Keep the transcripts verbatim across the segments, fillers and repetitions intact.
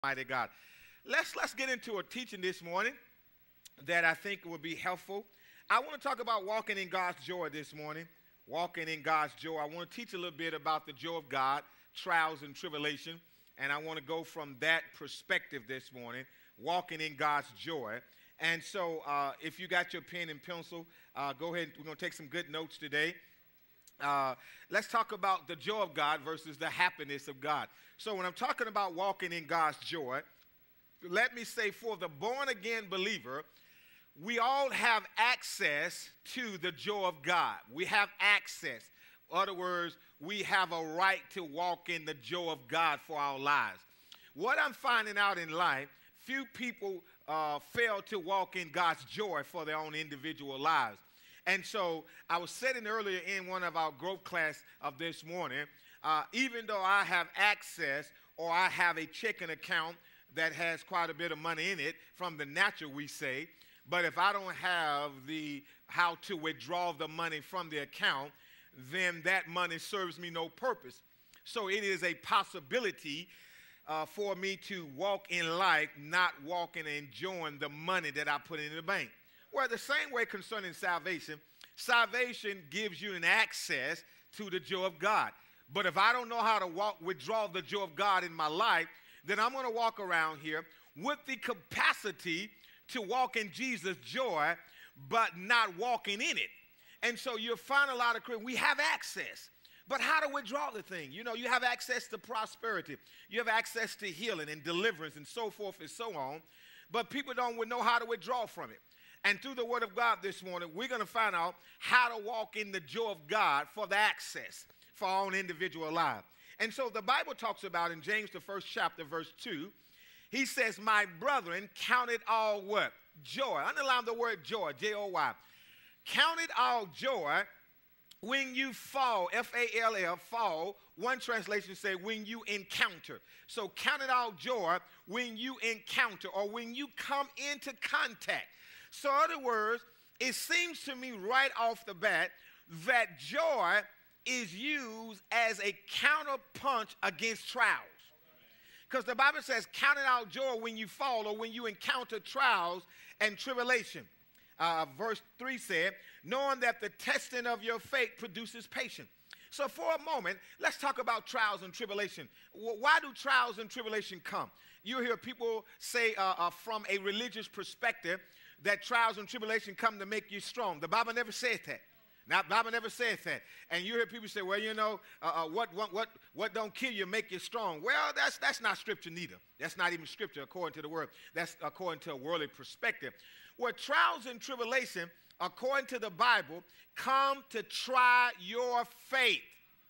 Mighty God. Let's let's get into a teaching this morning that I think will be helpful. I want to talk about walking in God's joy this morning. Walking in God's joy. I want to teach a little bit about the joy of God, trials and tribulation, and I want to go from that perspective this morning, walking in God's joy. And so uh, if you got your pen and pencil, uh, go ahead. We're going to take some good notes today. Uh, let's talk about the joy of God versus the happiness of God. So when I'm talking about walking in God's joy, let me say for the born-again believer, we all have access to the joy of God. We have access. In other words, we have a right to walk in the joy of God for our lives. What I'm finding out in life, few people uh, fail to walk in God's joy for their own individual lives. And so I was sitting earlier in one of our growth class of this morning, uh, even though I have access or I have a checking account that has quite a bit of money in it from the natural, we say, but if I don't have the how to withdraw the money from the account, then that money serves me no purpose. So it is a possibility uh, for me to walk in life, not walking and enjoying the money that I put in the bank. Well, the same way concerning salvation, salvation gives you an access to the joy of God. But if I don't know how to walk, withdraw the joy of God in my life, then I'm going to walk around here with the capacity to walk in Jesus' joy, but not walking in it. And so you'll find a lot of Christians, we have access. But how to withdraw the thing? You know, you have access to prosperity. You have access to healing and deliverance and so forth and so on. But people don't know how to withdraw from it. And through the word of God this morning, we're going to find out how to walk in the joy of God for the access for our own individual life. And so the Bible talks about in James, the first chapter, verse two, he says, my brethren, count it all what? Joy. Underline the word joy, J O Y. Count it all joy when you fall, F A L L, fall. One translation says when you encounter. So count it all joy when you encounter or when you come into contact. So in other words, it seems to me right off the bat that joy is used as a counterpunch against trials. Because the Bible says, count it out joy when you fall or when you encounter trials and tribulation. Uh, verse three said, knowing that the testing of your faith produces patience. So for a moment, let's talk about trials and tribulation. Why do trials and tribulation come? You hear people say uh, uh, from a religious perspective that trials and tribulation come to make you strong. The Bible never says that. Now, the Bible never says that. And you hear people say, well, you know, uh, uh, what, what, what, what don't kill you make you strong. Well, that's, that's not scripture neither. That's not even scripture according to the word. That's according to a worldly perspective. Well, trials and tribulation, according to the Bible, come to try your faith.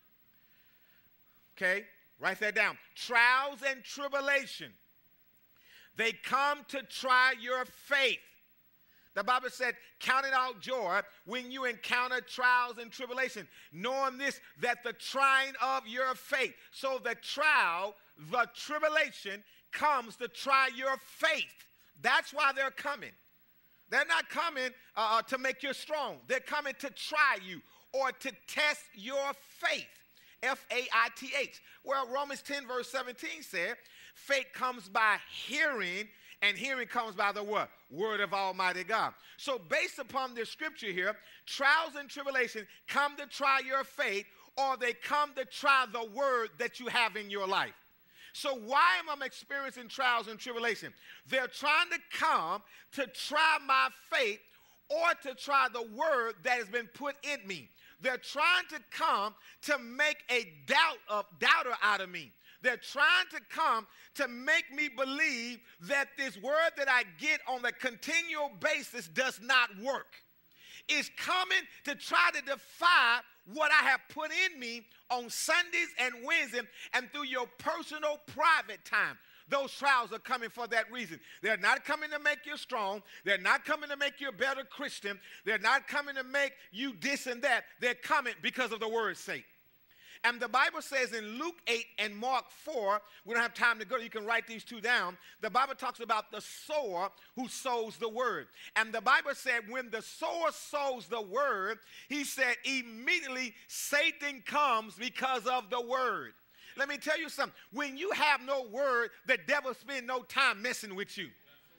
Okay? Write that down. Trials and tribulation, they come to try your faith. The Bible said, count it all joy when you encounter trials and tribulation, knowing this, that the trying of your faith. So the trial, the tribulation comes to try your faith. That's why they're coming. They're not coming uh, to make you strong. They're coming to try you or to test your faith. F A I T H. Well, Romans ten verse seventeen said, faith comes by hearing, and hearing comes by the what? Word of Almighty God. So based upon this scripture here, trials and tribulation come to try your faith, or they come to try the word that you have in your life. So why am I experiencing trials and tribulation? They're trying to come to try my faith or to try the word that has been put in me. They're trying to come to make a doubt of doubter out of me. They're trying to come to make me believe that this word that I get on a continual basis does not work. It's coming to try to defy what I have put in me on Sundays and Wednesdays and through your personal private time. Those trials are coming for that reason. They're not coming to make you strong. They're not coming to make you a better Christian. They're not coming to make you this and that. They're coming because of the word's sake. And the Bible says in Luke eight and Mark four, we don't have time to go, you can write these two down. The Bible talks about the sower who sows the word. And the Bible said when the sower sows the word, he said immediately Satan comes because of the word. Let me tell you something. When you have no word, the devil spends no time messing with you.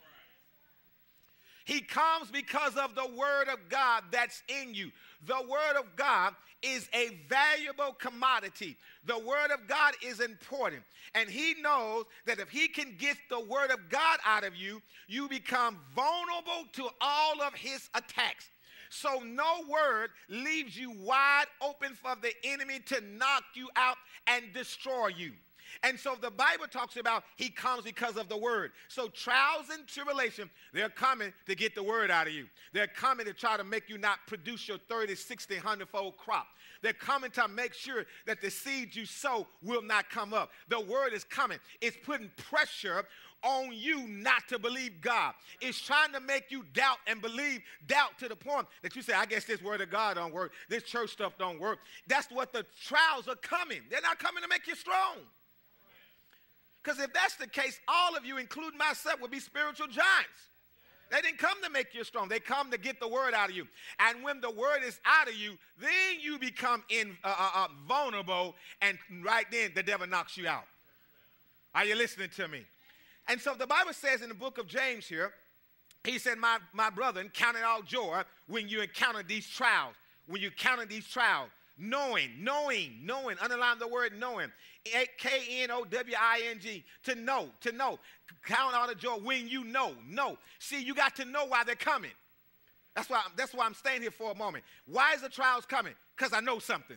He comes because of the word of God that's in you. The word of God is a valuable commodity. The word of God is important. And he knows that if he can get the word of God out of you, you become vulnerable to all of his attacks. So no word leaves you wide open for the enemy to knock you out and destroy you. And so the Bible talks about he comes because of the word. So trials and tribulation, they're coming to get the word out of you. They're coming to try to make you not produce your thirty, sixty, one hundred fold crop. They're coming to make sure that the seeds you sow will not come up. The word is coming. It's putting pressure on you not to believe God. It's trying to make you doubt and believe, doubt to the point that you say, I guess this word of God don't work. This church stuff don't work. That's what the trials are coming. They're not coming to make you strong. Because if that's the case, all of you, including myself, would be spiritual giants. They didn't come to make you strong. They come to get the word out of you. And when the word is out of you, then you become in, uh, uh, uh, vulnerable, and right then the devil knocks you out. Are you listening to me? And so the Bible says in the book of James here, he said, my, my brethren, count it all joy when you encounter these trials, when you encounter these trials. Knowing, knowing, knowing, underline the word knowing, K N O W I N G, to know, to know. Count all the joy when you know, know. See, you got to know why they're coming. That's why, that's why I'm staying here for a moment. Why is the trials coming? Because I know something.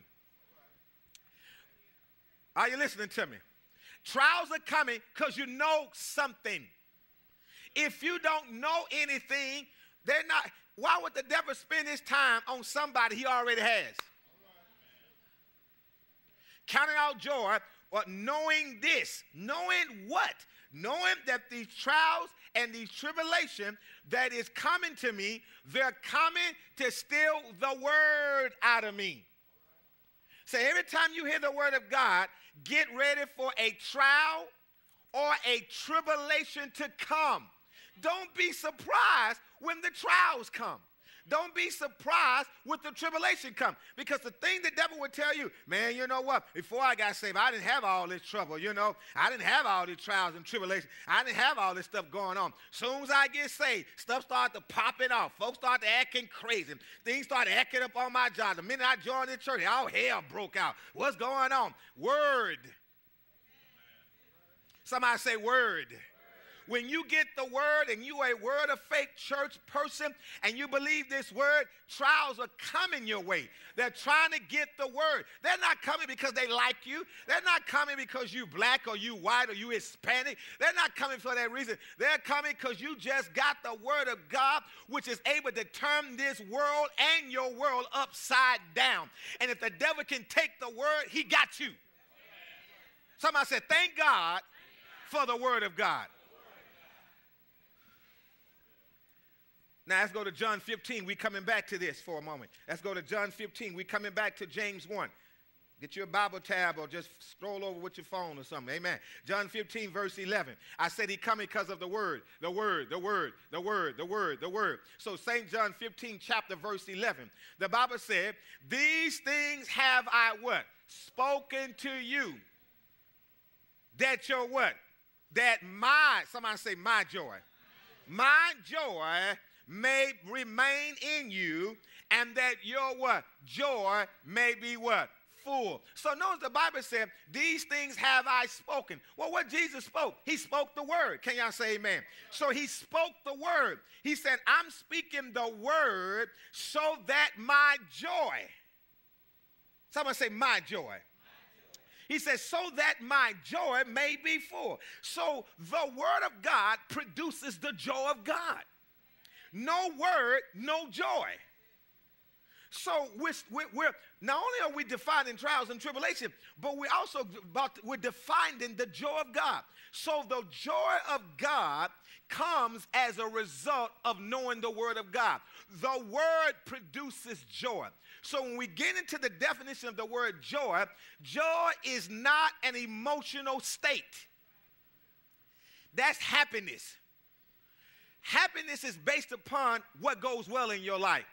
Are you listening to me? Trials are coming because you know something. If you don't know anything, they're not. Why would the devil spend his time on somebody he already has? Counting out joy, or knowing this. Knowing what? Knowing that these trials and these tribulation that is coming to me, they're coming to steal the word out of me. So every time you hear the word of God, get ready for a trial or a tribulation to come. Don't be surprised when the trials come. Don't be surprised when the tribulation comes. Because the thing the devil would tell you, man, you know what? Before I got saved, I didn't have all this trouble, you know. I didn't have all these trials and tribulations. I didn't have all this stuff going on. Soon as I get saved, stuff started to popping off. Folks started acting crazy. Things started acting up on my job. The minute I joined the church, all hell broke out. What's going on? Word. Somebody say word. When you get the word and you a word of faith church person and you believe this word, trials are coming your way. They're trying to get the word. They're not coming because they like you. They're not coming because you black or you white or you Hispanic. They're not coming for that reason. They're coming because you just got the word of God, which is able to turn this world and your world upside down. And if the devil can take the word, he got you. Somebody said, thank God for the word of God. Now, let's go to John fifteen. We're coming back to this for a moment. Let's go to John fifteen. We're coming back to James one. Get your Bible tab or just scroll over with your phone or something. Amen. John fifteen, verse eleven. I said he coming because of the word, the word, the word, the word, the word, the word. So Saint John fifteen, chapter verse eleven. The Bible said, these things have I what? Spoken to you. That your what? That my, somebody say my joy. My joy may remain in you, and that your what? Joy may be what? Full. So notice the Bible said, these things have I spoken. Well, what Jesus spoke? He spoke the word. Can y'all say amen? So he spoke the word. He said, I'm speaking the word so that my joy. Someone say my joy. He says, so that my joy may be full. So the word of God produces the joy of God. No word, no joy. So we're, we're, we're not only are we defining trials and tribulation, but we're also about, we're defining the joy of God. So the joy of God comes as a result of knowing the word of God. The word produces joy. So when we get into the definition of the word joy, joy is not an emotional state. That's happiness. Happiness is based upon what goes well in your life.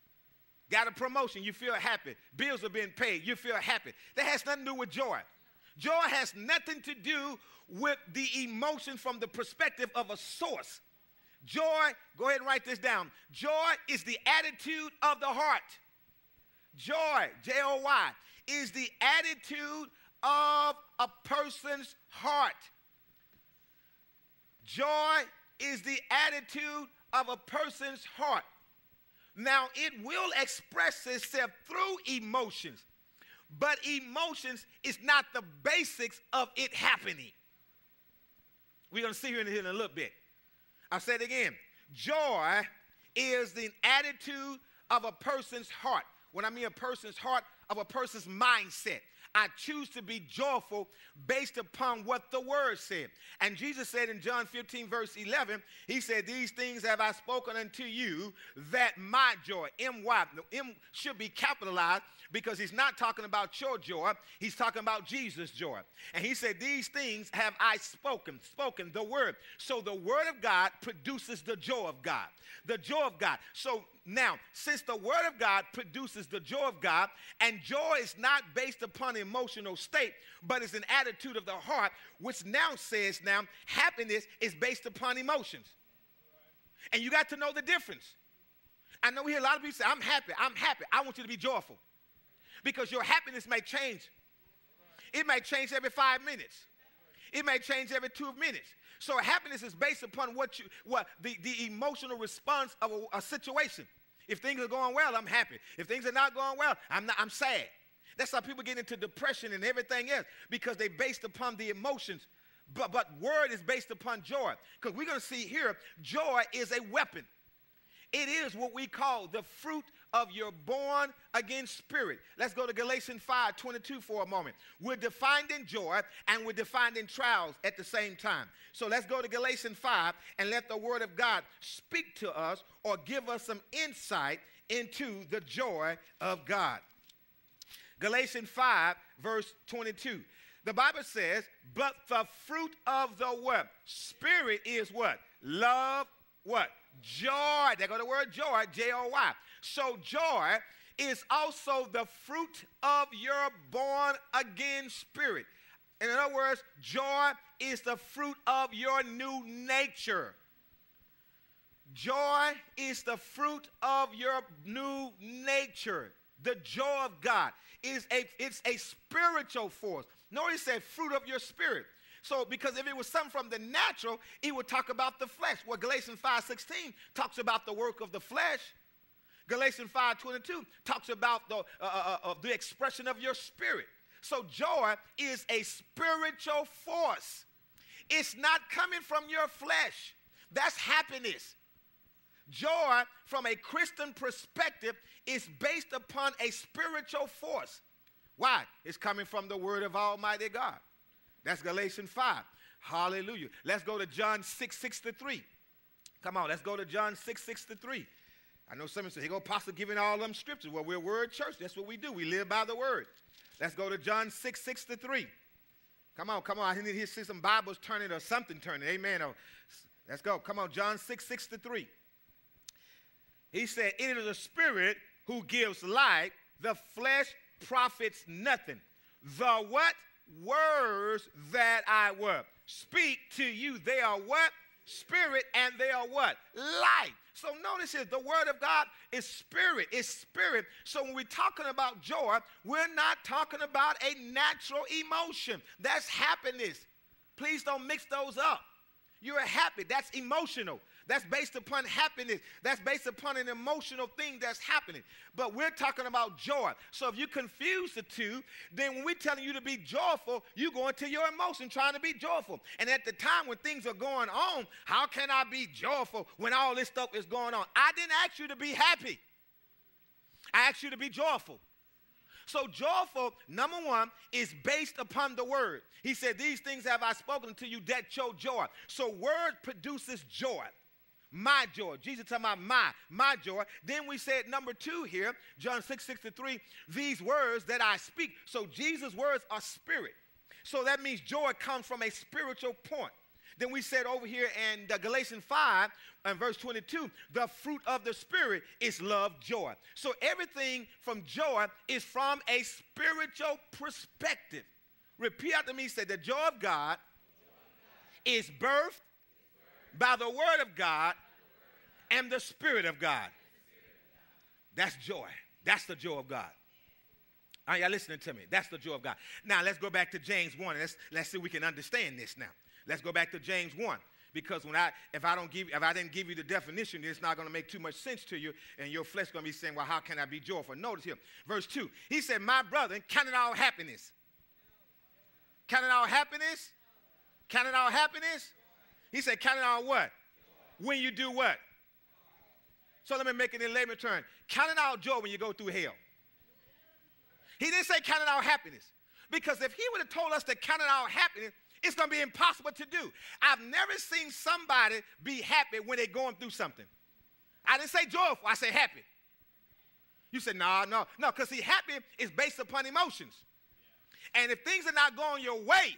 Got a promotion, you feel happy. Bills are being paid, you feel happy. That has nothing to do with joy. Joy has nothing to do with the emotion from the perspective of a source. Joy, go ahead and write this down. Joy is the attitude of the heart. Joy, J O Y, is the attitude of a person's heart. Joy is the attitude of a person's heart. Now, it will express itself through emotions, but emotions is not the basics of it happening. We're going to see here in, here in a little bit. I'll say it again. Joy is the attitude of a person's heart. When I mean a person's heart, of a person's mindset. I choose to be joyful based upon what the word said. And Jesus said in John fifteen, verse eleven, he said, these things have I spoken unto you, that my joy, M Y, M should be capitalized because he's not talking about your joy. He's talking about Jesus' joy. And he said, these things have I spoken, spoken, the word. So the word of God produces the joy of God. The joy of God. So now, since the word of God produces the joy of God, and joy is not based upon emotional state, but is an attitude of the heart, which now says now happiness is based upon emotions. And you got to know the difference. I know we hear a lot of people say, I'm happy, I'm happy. I want you to be joyful. Because your happiness may change. It may change every five minutes. It may change every two minutes. So happiness is based upon what you, what the, the emotional response of a, a situation. If things are going well, I'm happy. If things are not going well, I'm not, I'm sad. That's how people get into depression and everything else, because they based upon the emotions. But, but word is based upon joy. Because we're going to see here, joy is a weapon. It is what we call the fruit of your born again spirit. Let's go to Galatians five twenty-two for a moment. We're defined in joy and we're defined in trials at the same time. So let's go to Galatians five and let the word of God speak to us or give us some insight into the joy of God. Galatians five verse twenty-two. The Bible says, but the fruit of the what? Spirit is what? Love, what? Joy. There go the word joy, J O Y. So joy is also the fruit of your born again spirit. In other words, joy is the fruit of your new nature. Joy is the fruit of your new nature. The joy of God is a, it's a spiritual force. Notice it said fruit of your spirit. So, because if it was something from the natural, it would talk about the flesh. Well, Galatians five sixteen talks about the work of the flesh. Galatians five twenty-two talks about the, uh, uh, uh, the expression of your spirit. So, joy is a spiritual force. It's not coming from your flesh. That's happiness. Joy, from a Christian perspective, is based upon a spiritual force. Why? It's coming from the word of Almighty God. That's Galatians five. Hallelujah. Let's go to John six sixty-three. Come on, let's go to John six sixty-three. I know some of you say, here go Apostle giving all them scriptures. Well, we're a word church. That's what we do. We live by the word. Let's go to John six sixty-three. Come on, come on. I need to see some Bibles turning or something turning. Amen. Oh, let's go. Come on, John six sixty-three. He said, it is the spirit who gives life. The flesh profits nothing. The what? Words that I what? Speak to you. They are what? Spirit, and they are what? Life. So notice here, the word of God is spirit. It's spirit. So when we're talking about joy, we're not talking about a natural emotion. That's happiness. Please don't mix those up. You're happy. That's emotional. That's based upon happiness. That's based upon an emotional thing that's happening. But we're talking about joy. So if you confuse the two, then when we're telling you to be joyful, you go into your emotion trying to be joyful. And at the time when things are going on, how can I be joyful when all this stuff is going on? I didn't ask you to be happy. I asked you to be joyful. So joyful, number one, is based upon the word. He said, these things have I spoken to you that show joy. So word produces joy. My joy. Jesus talking about my, my joy. Then we said number two here, John six sixty-three, these words that I speak. So Jesus' words are spirit. So that means joy comes from a spiritual point. Then we said over here in uh, Galatians five and verse twenty-two, the fruit of the spirit is love, joy. So everything from joy is from a spiritual perspective. Repeat after me. Say, the joy of God is birthed by the word of God and the Spirit of God. That's joy. That's the joy of God. Are y'all listening to me? That's the joy of God. Now, let's go back to James one. Let's, let's see if we can understand this now. Let's go back to James one. Because when I, if I don't give, if I didn't give you the definition, it's not going to make too much sense to you, and your flesh going to be saying, well, how can I be joyful? Notice here, verse two. He said, my brother, count it all happiness. Count it all happiness? Count it all happiness? He said, count it all what? When you do what? So let me make it in layman terms. Count it all joy when you go through hell. He didn't say count it all happiness. Because if he would have told us to count it all happiness, it's going to be impossible to do. I've never seen somebody be happy when they're going through something. I didn't say joyful. I said happy. You said, no, no, no. Because, see, happy is based upon emotions. And if things are not going your way,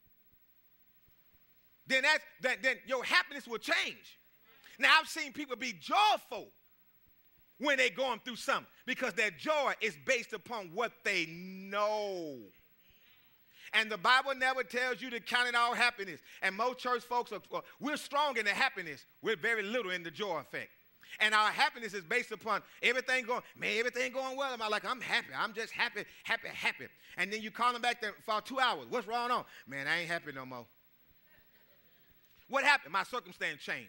then, that's, then, then your happiness will change. Now, I've seen people be joyful when they're going through something because their joy is based upon what they know. And the Bible never tells you to count it all happiness. And most church folks, are, we're strong in the happiness. We're very little in the joy effect. And our happiness is based upon everything going, man, everything going well. I'm like, I'm happy. I'm just happy, happy, happy. And then you call them back there for two hours. What's wrong on? Man, I ain't happy no more. What happened? My circumstance changed.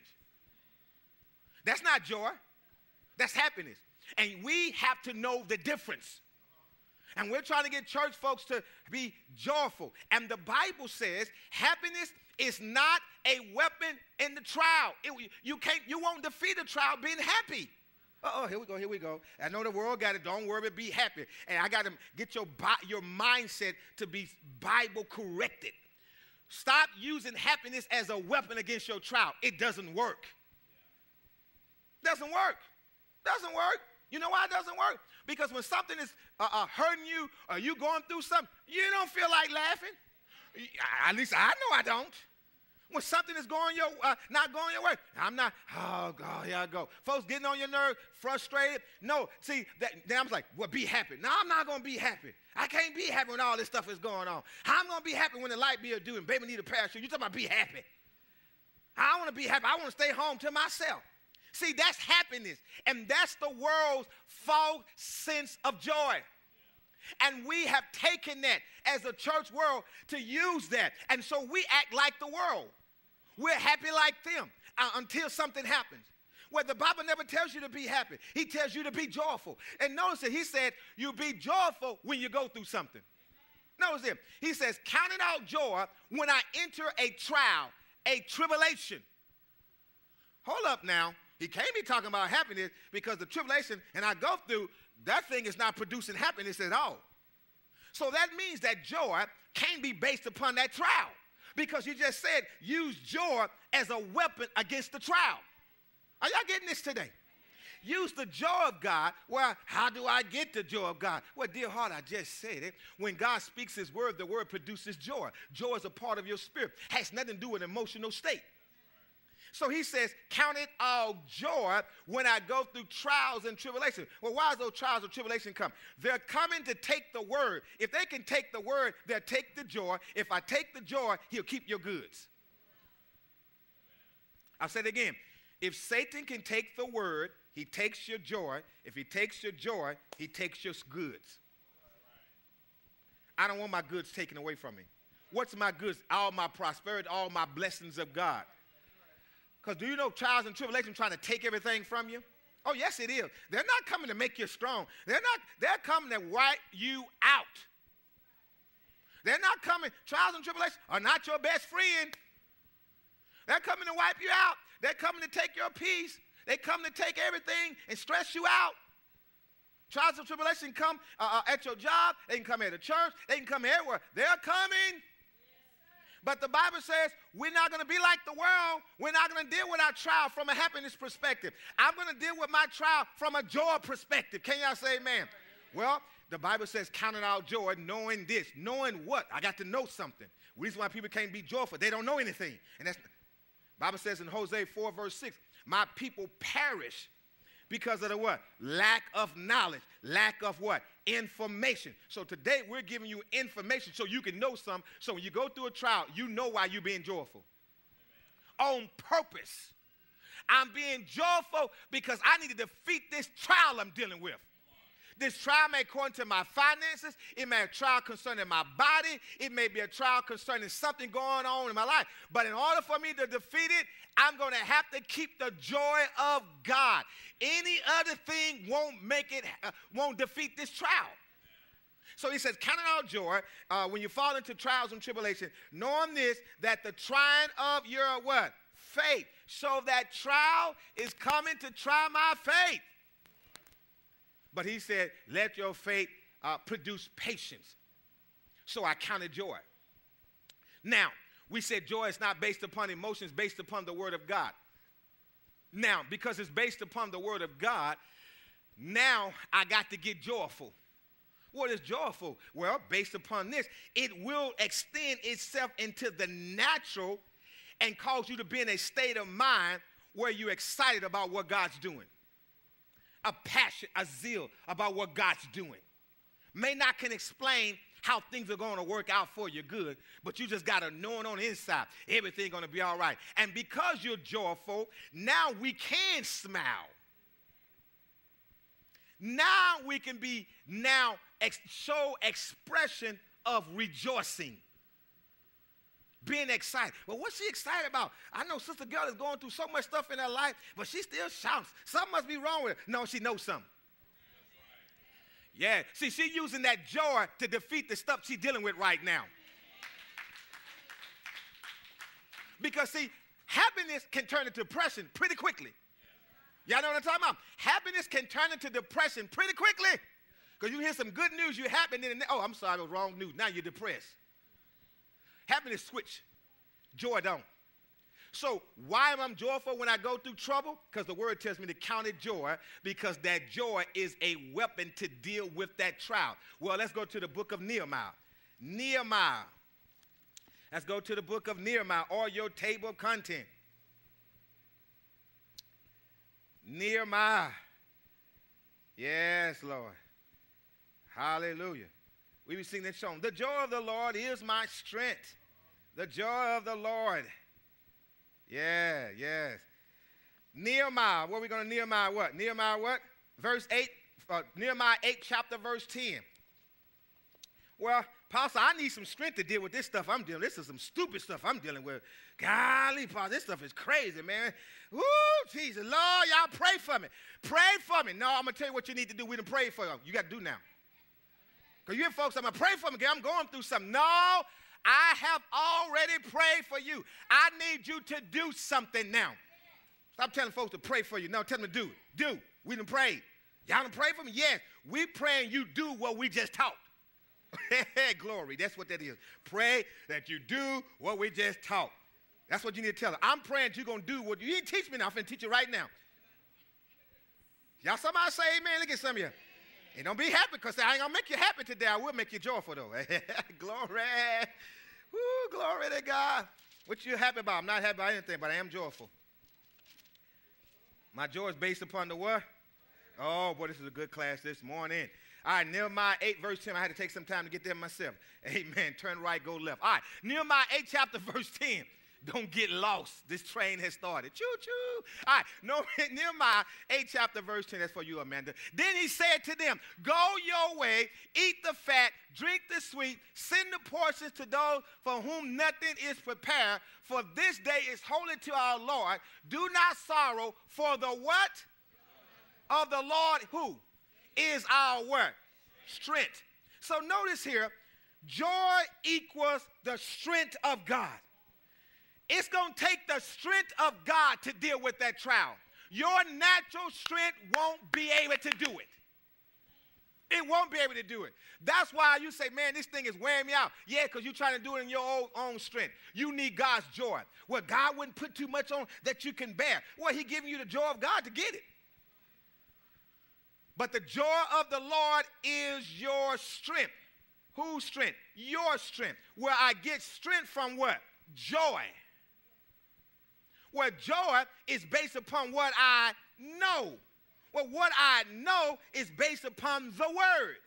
That's not joy. That's happiness. And we have to know the difference. And we're trying to get church folks to be joyful. And the Bible says happiness is not a weapon in the trial. It, you can't, you won't defeat a trial being happy. Uh-oh, here we go, here we go. I know the world got it. Don't worry, be happy. And I got to get your, your mindset to be Bible corrected. Stop using happiness as a weapon against your trial. It doesn't work. Doesn't work. Doesn't work. You know why it doesn't work? Because when something is uh, uh, hurting you or you going through something, you don't feel like laughing. At least I know I don't. When something is going your, uh, not going your way, I'm not, oh, God, here I go. Folks getting on your nerves, frustrated. No, see, that, then I'm like, well, be happy. No, I'm not going to be happy. I can't be happy when all this stuff is going on. How I'm going to be happy when the light bill due and baby need a parachute? You talking about be happy. I want to be happy. I want to stay home to myself. See, that's happiness, and that's the world's false sense of joy. And we have taken that as a church world to use that, and so we act like the world. We're happy like them uh, until something happens. Well, the Bible never tells you to be happy. He tells you to be joyful. And notice that he said you be joyful when you go through something. Notice it. He says, count it out joy when I enter a trial, a tribulation. Hold up now. He can't be talking about happiness because the tribulation and I go through, that thing is not producing happiness at all. So that means that joy can't be based upon that trial because you just said use joy as a weapon against the trial. Are y'all getting this today? Use the joy of God. Well, how do I get the joy of God? Well, dear heart, I just said it. When God speaks his word, the word produces joy. Joy is a part of your spirit. Has nothing to do with an emotional state. So he says, count it all joy when I go through trials and tribulation. Well, why is those trials and tribulation come? They're coming to take the word. If they can take the word, they'll take the joy. If I take the joy, he'll keep your goods. I'll say it again. If Satan can take the word, he takes your joy. If he takes your joy, he takes your goods. I don't want my goods taken away from me. What's my goods? All my prosperity, all my blessings of God. Because do you know trials and tribulations trying to take everything from you? Oh, yes, it is. They're not coming to make you strong. They're not, they're coming to wipe you out. They're not coming, trials and tribulations are not your best friend. They're coming to wipe you out. They're coming to take your peace. They come to take everything and stress you out. Trials and tribulations come uh, uh, at your job. They can come at the church. They can come everywhere. They're coming. But the Bible says we're not going to be like the world. We're not going to deal with our trial from a happiness perspective. I'm going to deal with my trial from a joy perspective. Can y'all say amen? Well, the Bible says count it all joy, knowing this. Knowing what? I got to know something. The reason why people can't be joyful, they don't know anything. And that's, the Bible says in Hosea four, verse six, my people perish Because of the what? Lack of knowledge. Lack of what? Information. So today we're giving you information so you can know something. So when you go through a trial, you know why you're being joyful. Amen. On purpose. I'm being joyful because I need to defeat this trial I'm dealing with. This trial may according to my finances. It may be a trial concerning my body. It may be a trial concerning something going on in my life. But in order for me to defeat it, I'm going to have to keep the joy of God. Any other thing won't make it, uh, won't defeat this trial. So he says, count it all joy uh, when you fall into trials and tribulation, knowing this, that the trying of your what? Faith. So that trial is coming to try my faith. But he said, let your faith uh, produce patience. So I counted joy. Now, we said joy is not based upon emotions, based upon the word of God. Now, because it's based upon the word of God, now I got to get joyful. What is joyful? Well, based upon this, it will extend itself into the natural and cause you to be in a state of mind where you're excited about what God's doing. A passion, a zeal about what God's doing. May not can explain how things are going to work out for you good, but you just got to know it on the inside. Everything's going to be all right. And because you're joyful, now we can smile. Now we can be now ex- show expression of rejoicing. Being excited. Well, what's she excited about? I know Sister Girl is going through so much stuff in her life, but she still shouts. Something must be wrong with her. No, she knows something. Yeah. See, she's using that joy to defeat the stuff she's dealing with right now. Because, see, happiness can turn into depression pretty quickly. Y'all know what I'm talking about? Happiness can turn into depression pretty quickly. Because you hear some good news, you're happy, and then, oh, I'm sorry, it was wrong news. Now you're depressed. Happiness switch. Joy don't. So why am I joyful when I go through trouble? Because the word tells me to count it joy, because that joy is a weapon to deal with that trial. Well, let's go to the book of Nehemiah. Nehemiah. Let's go to the book of Nehemiah, or your table of content. Nehemiah. Yes, Lord. Hallelujah. We be singing that song. The joy of the Lord is my strength. The joy of the Lord. Yeah, yes. Nehemiah. What are we going to Nehemiah what? Nehemiah what? Verse eight. Uh, Nehemiah eight, chapter verse ten. Well, Pastor, I need some strength to deal with this stuff I'm dealing with. This is some stupid stuff I'm dealing with. Golly, Pastor, this stuff is crazy, man. Woo, Jesus. Lord, y'all pray for me. Pray for me. No, I'm going to tell you what you need to do. We done prayed for you. You got to do now. Because you folks, I'm going to pray for me. I'm going through something. No, I have already prayed for you. I need you to do something now. Stop telling folks to pray for you. No, tell them to do. Do. We done prayed. Y'all done pray for me? Yes. We praying you do what we just taught. Glory. That's what that is. Pray that you do what we just taught. That's what you need to tell her. I'm praying that you're going to do what you, you didn't teach me now. I'm going to teach you right now. Y'all somebody say amen. Look at some of you. And don't be happy, because I ain't going to make you happy today. I will make you joyful, though. Glory. Woo, glory to God. What you happy about? I'm not happy about anything, but I am joyful. My joy is based upon the what? Oh, boy, this is a good class this morning. All right, Nehemiah eight, verse ten. I had to take some time to get there myself. Amen. Turn right, go left. All right, Nehemiah eight, chapter verse ten. Don't get lost. This train has started. Choo-choo. All right, no, Nehemiah eight, chapter verse ten. That's for you, Amanda. Then he said to them, go your way, eat the fat, drink the sweet, send the portions to those for whom nothing is prepared, for this day is holy to our Lord. Do not sorrow, for the what? Of the Lord who? Is our what? Strength. So notice here, joy equals the strength of God. It's going to take the strength of God to deal with that trial. Your natural strength won't be able to do it. It won't be able to do it. That's why you say, man, this thing is wearing me out. Yeah, because you're trying to do it in your own, own strength. You need God's joy. Well, God wouldn't put too much on that you can bear. Well, he's giving you the joy of God to get it. But the joy of the Lord is your strength. Whose strength? Your strength. Where I get strength from what? Joy. Where joy is based upon what I know. Well, what I know is based upon the word.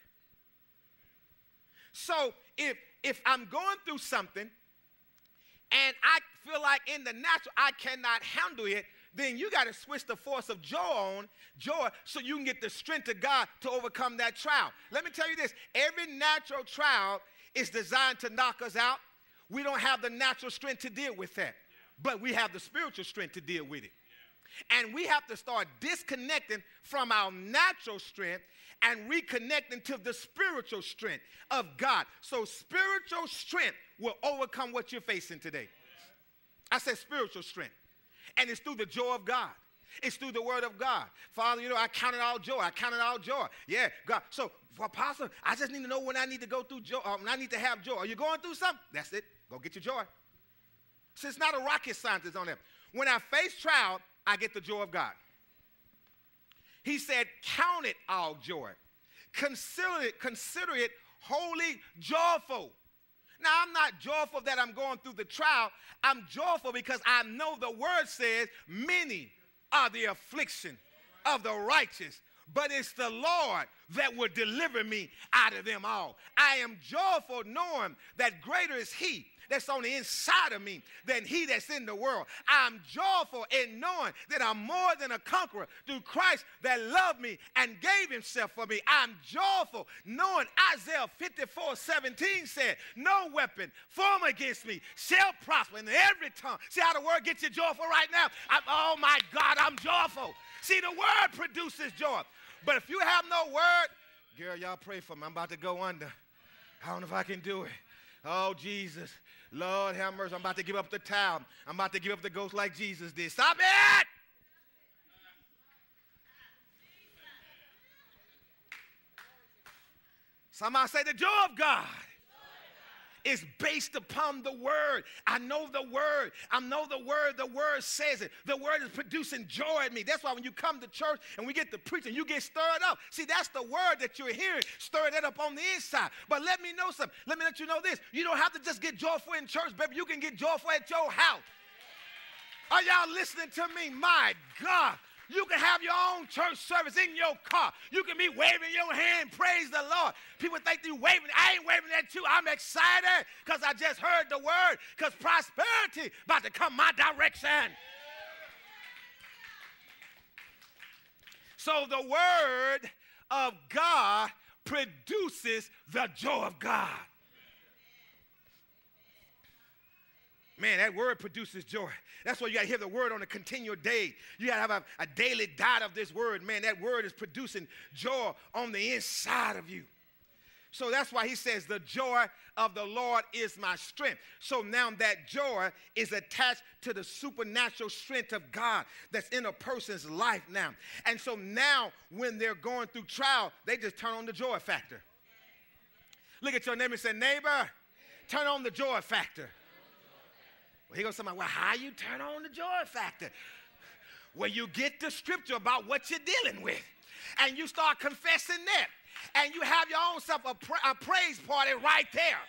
So if, if I'm going through something and I feel like in the natural I cannot handle it, then you got to switch the force of joy on, joy, so you can get the strength of God to overcome that trial. Let me tell you this. Every natural trial is designed to knock us out. We don't have the natural strength to deal with that, but we have the spiritual strength to deal with it. And we have to start disconnecting from our natural strength and reconnecting to the spiritual strength of God. So spiritual strength will overcome what you're facing today. I said spiritual strength. And it's through the joy of God. It's through the word of God. Father, you know, I count it all joy. I count it all joy. Yeah, God. So, for Apostle, I just need to know when I need to go through joy, uh, when I need to have joy. Are you going through something? That's it. Go get your joy. So it's not a rocket scientist on there. When I face trial, I get the joy of God. He said, count it all joy. Consider it, consider it wholly joyful. Now, I'm not joyful that I'm going through the trial. I'm joyful because I know the word says many are the affliction of the righteous, but it's the Lord that will deliver me out of them all. I am joyful knowing that greater is he that's on the inside of me than he that's in the world. I'm joyful in knowing that I'm more than a conqueror through Christ that loved me and gave himself for me. I'm joyful knowing Isaiah fifty-four seventeen said, no weapon formed against me shall prosper in every tongue. See how the word gets you joyful right now? I'm, oh my God, I'm joyful. See, the word produces joy. But if you have no word, girl, y'all pray for me. I'm about to go under. I don't know if I can do it. Oh, Jesus. Lord have mercy. I'm about to give up the towel. I'm about to give up the ghost like Jesus did. Stop it! Somebody say the joy of God is based upon the word. I know the word. I know the word. The word says it. The word is producing joy in me. That's why when you come to church and we get to preaching, you get stirred up. See, that's the word that you're hearing, stirring it up on the inside. But let me know something. Let me let you know this. You don't have to just get joyful in church, baby. You can get joyful at your house. Are y'all listening to me? My God. You can have your own church service in your car. You can be waving your hand, praise the Lord. People think you're waving. I ain't waving at you. I'm excited because I just heard the word, because prosperity about to come my direction. So the word of God produces the joy of God. Man, that word produces joy. That's why you got to hear the word on a continual day. You got to have a, a daily diet of this word. Man, that word is producing joy on the inside of you. So that's why he says the joy of the Lord is my strength. So now that joy is attached to the supernatural strength of God that's in a person's life now. And so now when they're going through trial, they just turn on the joy factor. Look at your neighbor and say, neighbor, turn on the joy factor. Well, here goes somebody, well, how you turn on the joy factor? Well, you get the scripture about what you're dealing with, and you start confessing that, and you have your own self a, pra- a praise party right there.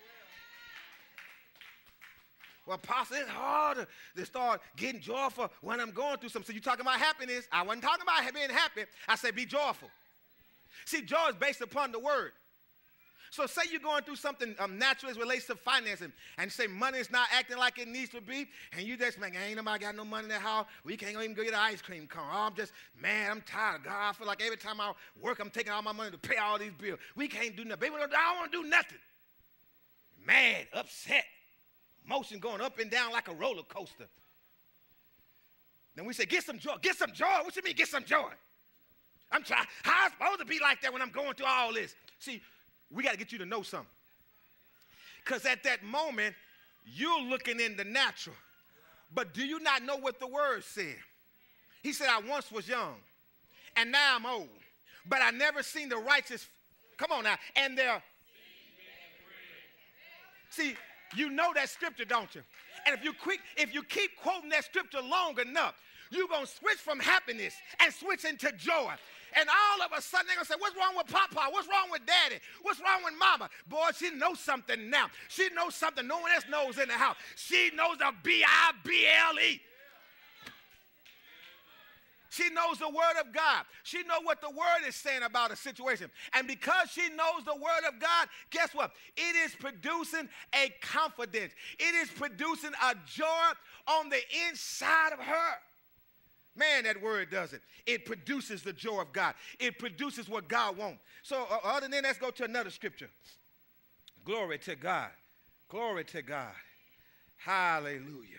Well, Pastor, it's hard to, to start getting joyful when I'm going through something. So you're talking about happiness. I wasn't talking about being happy. I said be joyful. See, joy is based upon the word. So say you're going through something um, natural as relates to financing, and say money is not acting like it needs to be, and you just like, ain't nobody got no money in that house. We can't even go get an ice cream cone. Oh, I'm just, man, I'm tired. God, I feel like every time I work, I'm taking all my money to pay all these bills. We can't do nothing. Baby, I don't want to do nothing. Mad, upset, emotion going up and down like a roller coaster. Then we say, get some joy. Get some joy. What you mean, get some joy? I'm trying. How am I supposed to be like that when I'm going through all this? See, we got to get you to know something. Because at that moment, you're looking in the natural. But do you not know what the word said? He said, I once was young, and now I'm old. But I never seen the righteous, come on now, and they're, see, you know that scripture, don't you? And if you quick, if you keep quoting that scripture long enough, you're going to switch from happiness and switch into joy. And all of a sudden, they're going to say, what's wrong with Papa? What's wrong with Daddy? What's wrong with Mama? Boy, she knows something now. She knows something no one else knows in the house. She knows the B I B L E. She knows the word of God. She knows what the word is saying about a situation. And because she knows the word of God, guess what? It is producing a confidence. It is producing a joy on the inside of her. Man, that word does it. It produces the joy of God. It produces what God wants. So uh, other than that, let's go to another scripture. Glory to God. Glory to God. Hallelujah.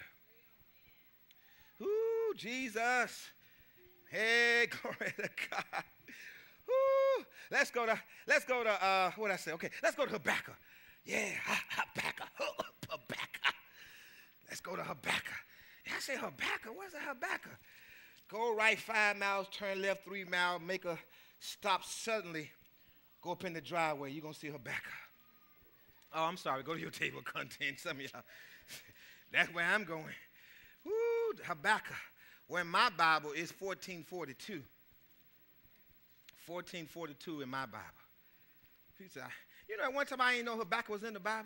Ooh, Jesus. Hey, glory to God. Ooh, let's go to, let's go to, uh, what did I say? Okay, let's go to Habakkuk. Yeah, Habakkuk, Habakkuk. Let's go to Habakkuk. I say Habakkuk, what's a Habakkuk? Go right five miles, turn left three miles, make a stop suddenly, go up in the driveway, you're going to see Habakkuk. Oh, I'm sorry, go to your table of contents, some of y'all. That's where I'm going. Woo, Habakkuk. Well, in my Bible, it's fourteen forty-two. fourteen forty-two in my Bible. Preacher, you know, one time I didn't know Habakkuk was in the Bible.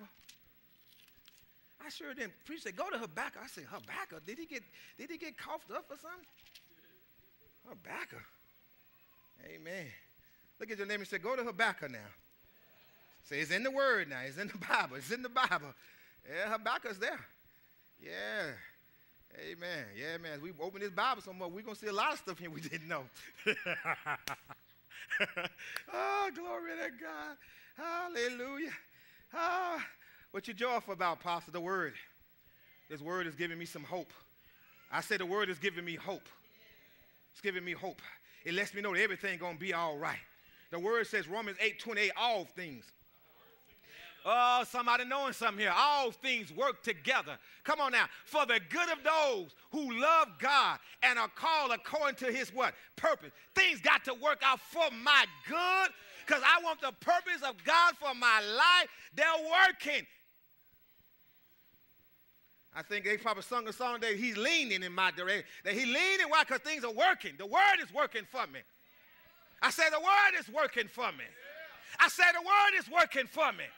I sure didn't. Preacher said, go to Habakkuk. I said, Habakkuk? Did he get, did he get coughed up or something? Habakkuk. Amen. Look at your name and say, go to Habakkuk now. Say, it's in the word now. It's in the Bible. It's in the Bible. Yeah, Habakkuk's there. Yeah. Amen. Yeah, man. As we open this Bible some more, we're going to see a lot of stuff here we didn't know. Oh, glory to God. Hallelujah. Ah, what you joyful about, Pastor? The word. This word is giving me some hope. I say the word is giving me hope. It's giving me hope. It lets me know that everything's going to be all right. The word says, Romans eight twenty-eight, all things. Oh, somebody knowing something here. All things work together. Come on now. For the good of those who love God and are called according to his what? Purpose. Things got to work out for my good because I want the purpose of God for my life. They're working. I think they probably sung a song that he's leaning in my direction. That he's leaning, why? Because things are working. The word is working for me. I said the word is working for me. I said the word is working for me.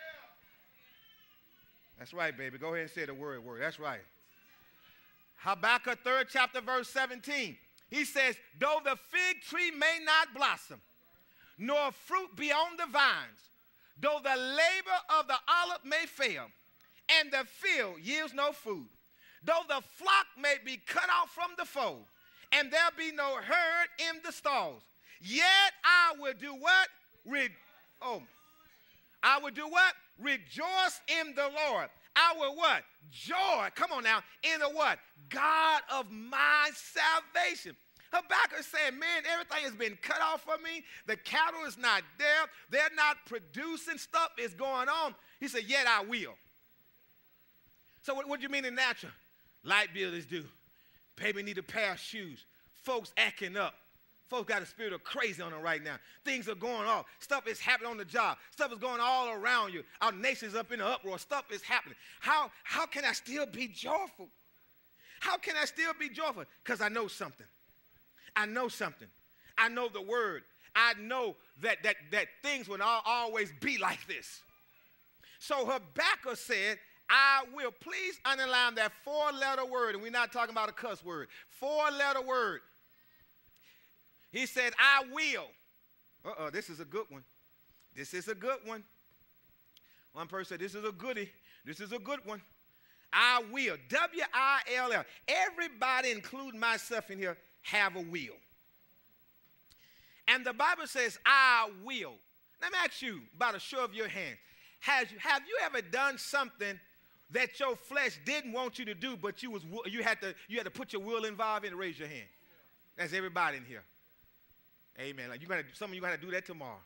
That's right, baby. Go ahead and say the word, word. That's right. Habakkuk, third chapter, verse seventeen. He says, though the fig tree may not blossom, nor fruit be on the vines, though the labor of the olive may fail, and the field yields no food, though the flock may be cut off from the fold, and there be no herd in the stalls, yet I will do what? Re- oh, I will do what? Rejoice in the Lord. I will what? Joy. Come on now. In the what? God of my salvation. Habakkuk is saying, man, everything has been cut off from me. The cattle is not there. They're not producing. Stuff is going on. He said, yet I will. So what, what do you mean in natural? Light bill is due. Baby need a pair of shoes. Folks acting up. Folks got a spirit of crazy on them right now. Things are going off. Stuff is happening on the job. Stuff is going all around you. Our nation's up in an uproar. Stuff is happening. How, how can I still be joyful? How can I still be joyful? Because I know something. I know something. I know the word. I know that, that, that things will not always be like this. So Habakkuk said, I will. Please underline that four-letter word. And we're not talking about a cuss word. Four-letter word. He said, I will. Uh-oh, this is a good one. This is a good one. One person said, this is a goodie. This is a good one. I will. W I L L. Everybody, including myself in here, have a will. And the Bible says, I will. Let me ask you, about a show of your hands. Has you, have you ever done something that your flesh didn't want you to do, but you, was, you, had, to, you had to put your will involved in it? Raise your hand. That's everybody in here. Amen. Like you gotta, some of you got to do that tomorrow.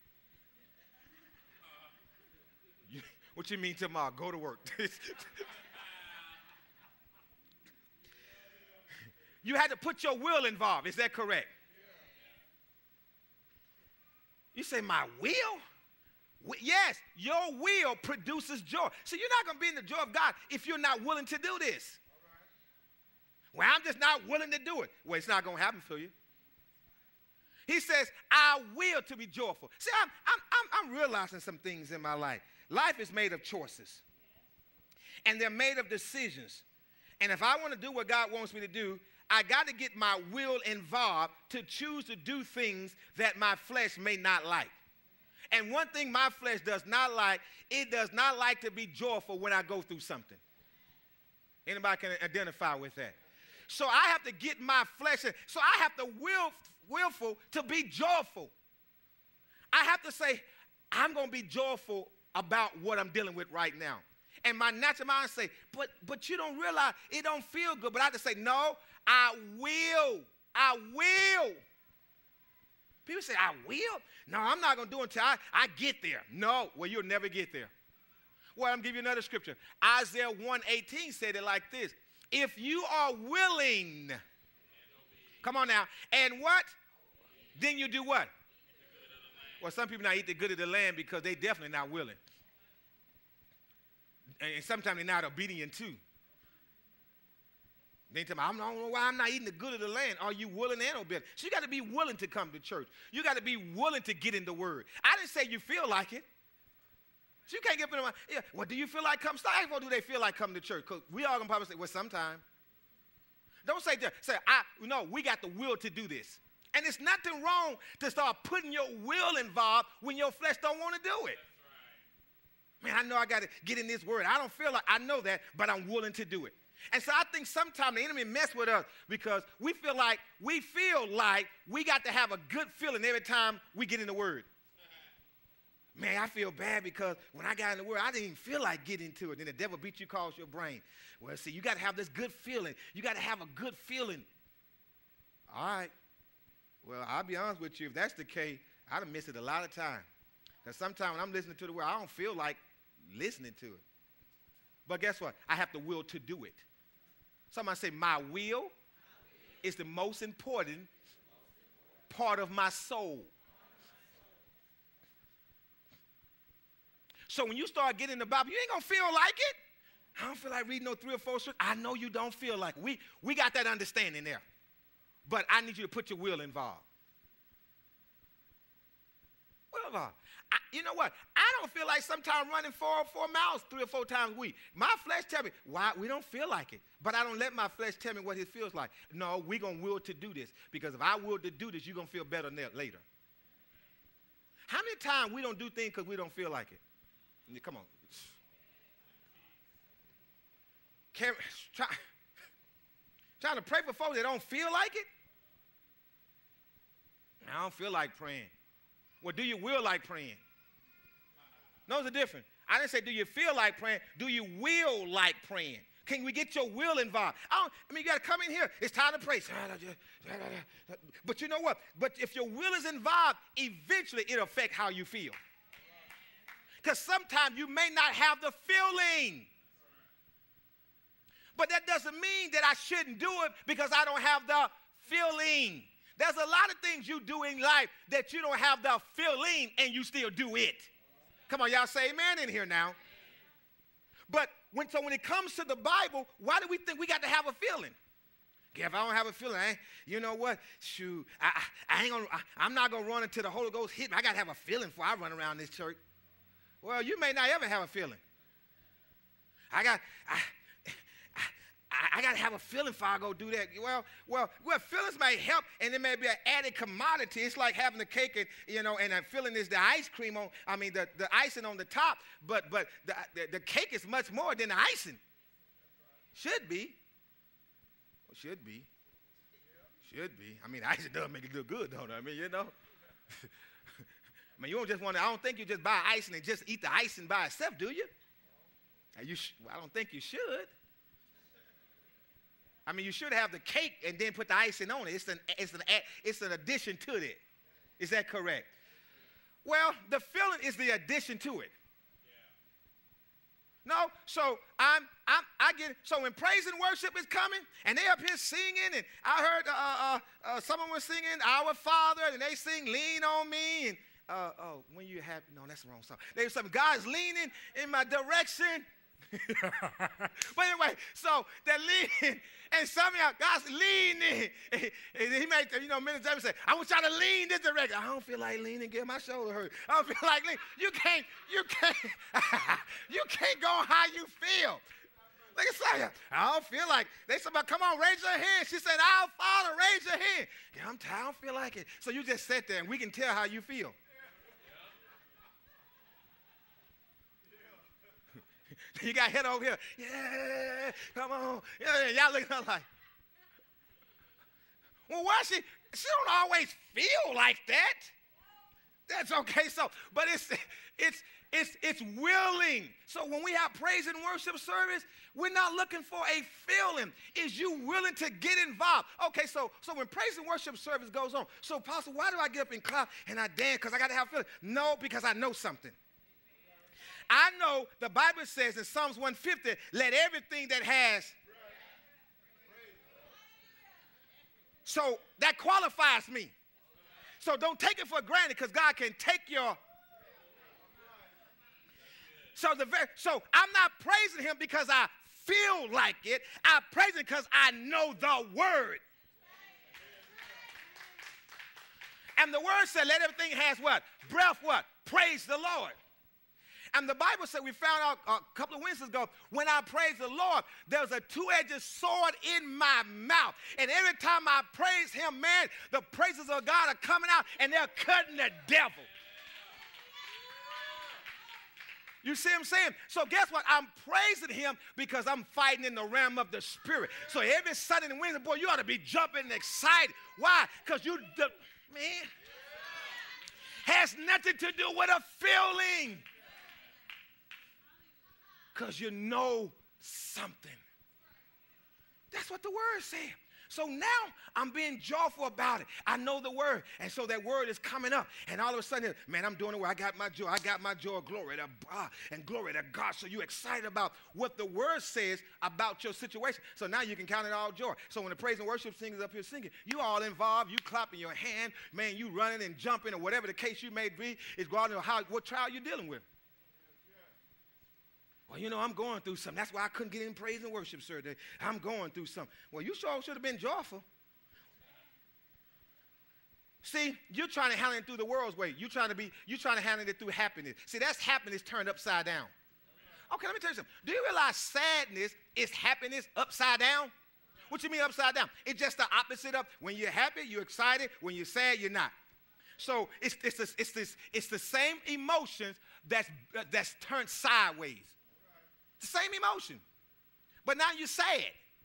You, what you mean tomorrow? Go to work. You had to put your will involved. Is that correct? You say, my will? Yes, your will produces joy. So you're not going to be in the joy of God if you're not willing to do this. Well, I'm just not willing to do it. Well, it's not going to happen for you. He says, I will to be joyful. See, I'm, I'm, I'm, I'm realizing some things in my life. Life is made of choices. And they're made of decisions. And if I want to do what God wants me to do, I got to get my will involved to choose to do things that my flesh may not like. And one thing my flesh does not like, it does not like to be joyful when I go through something. Anybody can identify with that? So I have to get my flesh in. So I have to will, willful to be joyful. I have to say, I'm going to be joyful about what I'm dealing with right now. And my natural mind say, but, but you don't realize it don't feel good. But I have to say, no, I will. I will. People say, I will? No, I'm not going to do it until I, I get there. No, well, you'll never get there. Well, I'm going to give you another scripture. Isaiah one eighteen said it like this. If you are willing, come on now, and what? Then you do what? Well, some people not eat the good of the land because they definitely not willing. And sometimes they're not obedient too. They tell me, I don't know why I'm not eating the good of the land. Are you willing and obedient? So you got to be willing to come to church. You got to be willing to get in the word. I didn't say you feel like it. So you can't get up in the mind. Yeah, well, do you feel like coming? Start asking, do they feel like coming to church? Because we all going to probably say, well, sometime. Don't say that. Say, I, no, we got the will to do this. And it's nothing wrong to start putting your will involved when your flesh don't want to do it. Man, I know I got to get in this word. I don't feel like, I know that, but I'm willing to do it. And so I think sometimes the enemy mess with us because we feel like, we feel like we got to have a good feeling every time we get in the word. Man, I feel bad because when I got in the word, I didn't even feel like getting into it. Then the devil beat you across your brain. Well, see, you got to have this good feeling. You got to have a good feeling. All right. Well, I'll be honest with you. If that's the case, I'd have missed it a lot of time. Because sometimes when I'm listening to the word, I don't feel like listening to it. But guess what? I have the will to do it. Somebody say, my will is the most important part of my soul. So when you start getting the Bible, you ain't going to feel like it. I don't feel like reading no three or four scriptures. I know you don't feel like it. We, we got that understanding there. But I need you to put your will involved. Will involved. I, you know what? I don't feel like sometimes running four or four miles three or four times a week. My flesh tell me, why? We don't feel like it. But I don't let my flesh tell me what it feels like. No, we're going to will to do this. Because if I will to do this, you're going to feel better later. How many times we don't do things because we don't feel like it? Come on. Can, try, trying to pray for folks that don't feel like it? I don't feel like praying. Well, do you will like praying? No, there's a difference. I didn't say do you feel like praying. Do you will like praying? Can we get your will involved? I, don't, I mean, you got to come in here. It's time to pray. But you know what? But if your will is involved, eventually it'll affect how you feel. Because sometimes you may not have the feeling. But that doesn't mean that I shouldn't do it because I don't have the feeling. There's a lot of things you do in life that you don't have the feeling and you still do it. Come on, y'all say amen in here now. But when, so when it comes to the Bible, why do we think we got to have a feeling? If I don't have a feeling, I ain't, you know what? Shoot, I, I, I ain't gonna, I, I'm not going to run until the Holy Ghost hit me. I got to have a feeling before I run around this church. Well, you may not ever have a feeling. I got, I, I, I got to have a feeling before I go do that. Well, well, well, feelings may help, and it may be an added commodity. It's like having the cake, and you know, and a feeling is the ice cream on. I mean, the, the icing on the top. But but the, the the cake is much more than the icing. Should be. Well, should be. Should be. I mean, icing does make it look good, don't it? I mean, you know. I mean, you don't just want to, I don't think you just buy icing and just eat the icing by itself, do you? You sh- I don't think you should. I mean, you should have the cake and then put the icing on it. It's an, it's an, it's an addition to it. Is that correct? Well, the filling is the addition to it. No, so I'm, I'm, I get it. So when praise and worship is coming, and they up here singing, and I heard uh, uh, uh, someone was singing "Our Father," and they sing "Lean on Me," and uh, oh, when you have no, that's the wrong song. There's some guys leaning in my direction. But anyway, so they're leaning, and some of y'all guys leaning. And he made, you know, Minister David say, "I want y'all to lean this direction." I don't feel like leaning, get my shoulder hurt. I don't feel like leaning. You can't, you can't, you can't go how you feel. Look at Saya. I don't feel like it. They said, come on, raise your hand. She said, Our Father, raise your hand. Yeah, I'm tired. I don't feel like it. So you just sit there and we can tell how you feel. You got head over here. Yeah, come on. Yeah, y'all looking at her like, well, why she? She don't always feel like that. That's okay. So, but it's it's it's it's willing. So when we have praise and worship service, we're not looking for a feeling. Is you willing to get involved? Okay. So so when praise and worship service goes on, so Apostle, why do I get up and clap and I dance? Because I got to have a feeling. No, because I know something. I know the Bible says in Psalms one fifty, let everything that has. So that qualifies me. So don't take it for granted because God can take your. So the very, so I'm not praising him because I feel like it. I praise him because I know the word. And the word said, let everything has what? Breath what? Praise the Lord. And the Bible said, we found out a couple of Wednesdays ago, when I praise the Lord, there's a two-edged sword in my mouth. And every time I praise him, man, the praises of God are coming out and they're cutting the devil. You see what I'm saying? So guess what? I'm praising him because I'm fighting in the realm of the spirit. So every Sunday and Wednesday, boy, you ought to be jumping and excited. Why? Because you, the, man, has nothing to do with a feeling. Because you know something. That's what the word said. So now I'm being joyful about it. I know the word. And so that word is coming up. And all of a sudden, man, I'm doing it where I got my joy. I got my joy. Glory to God and glory to God. So you're excited about what the word says about your situation. So now you can count it all joy. So when the praise and worship singers up here singing, you all involved. You clapping your hand. Man, you running and jumping or whatever the case you may be. Is going to how what trial you're dealing with. Well, you know, I'm going through something. That's why I couldn't get in praise and worship, sir. I'm going through something. Well, you sure should have been joyful. See, you're trying to handle it through the world's way. You're trying to be, you're trying to handle it through happiness. See, that's happiness turned upside down. Okay, let me tell you something. Do you realize sadness is happiness upside down? What you mean upside down? It's just the opposite of when you're happy, you're excited. When you're sad, you're not. So it's, it's, this, it's, this, it's the same emotions that's, that's turned sideways. The same emotion. But now you're sad.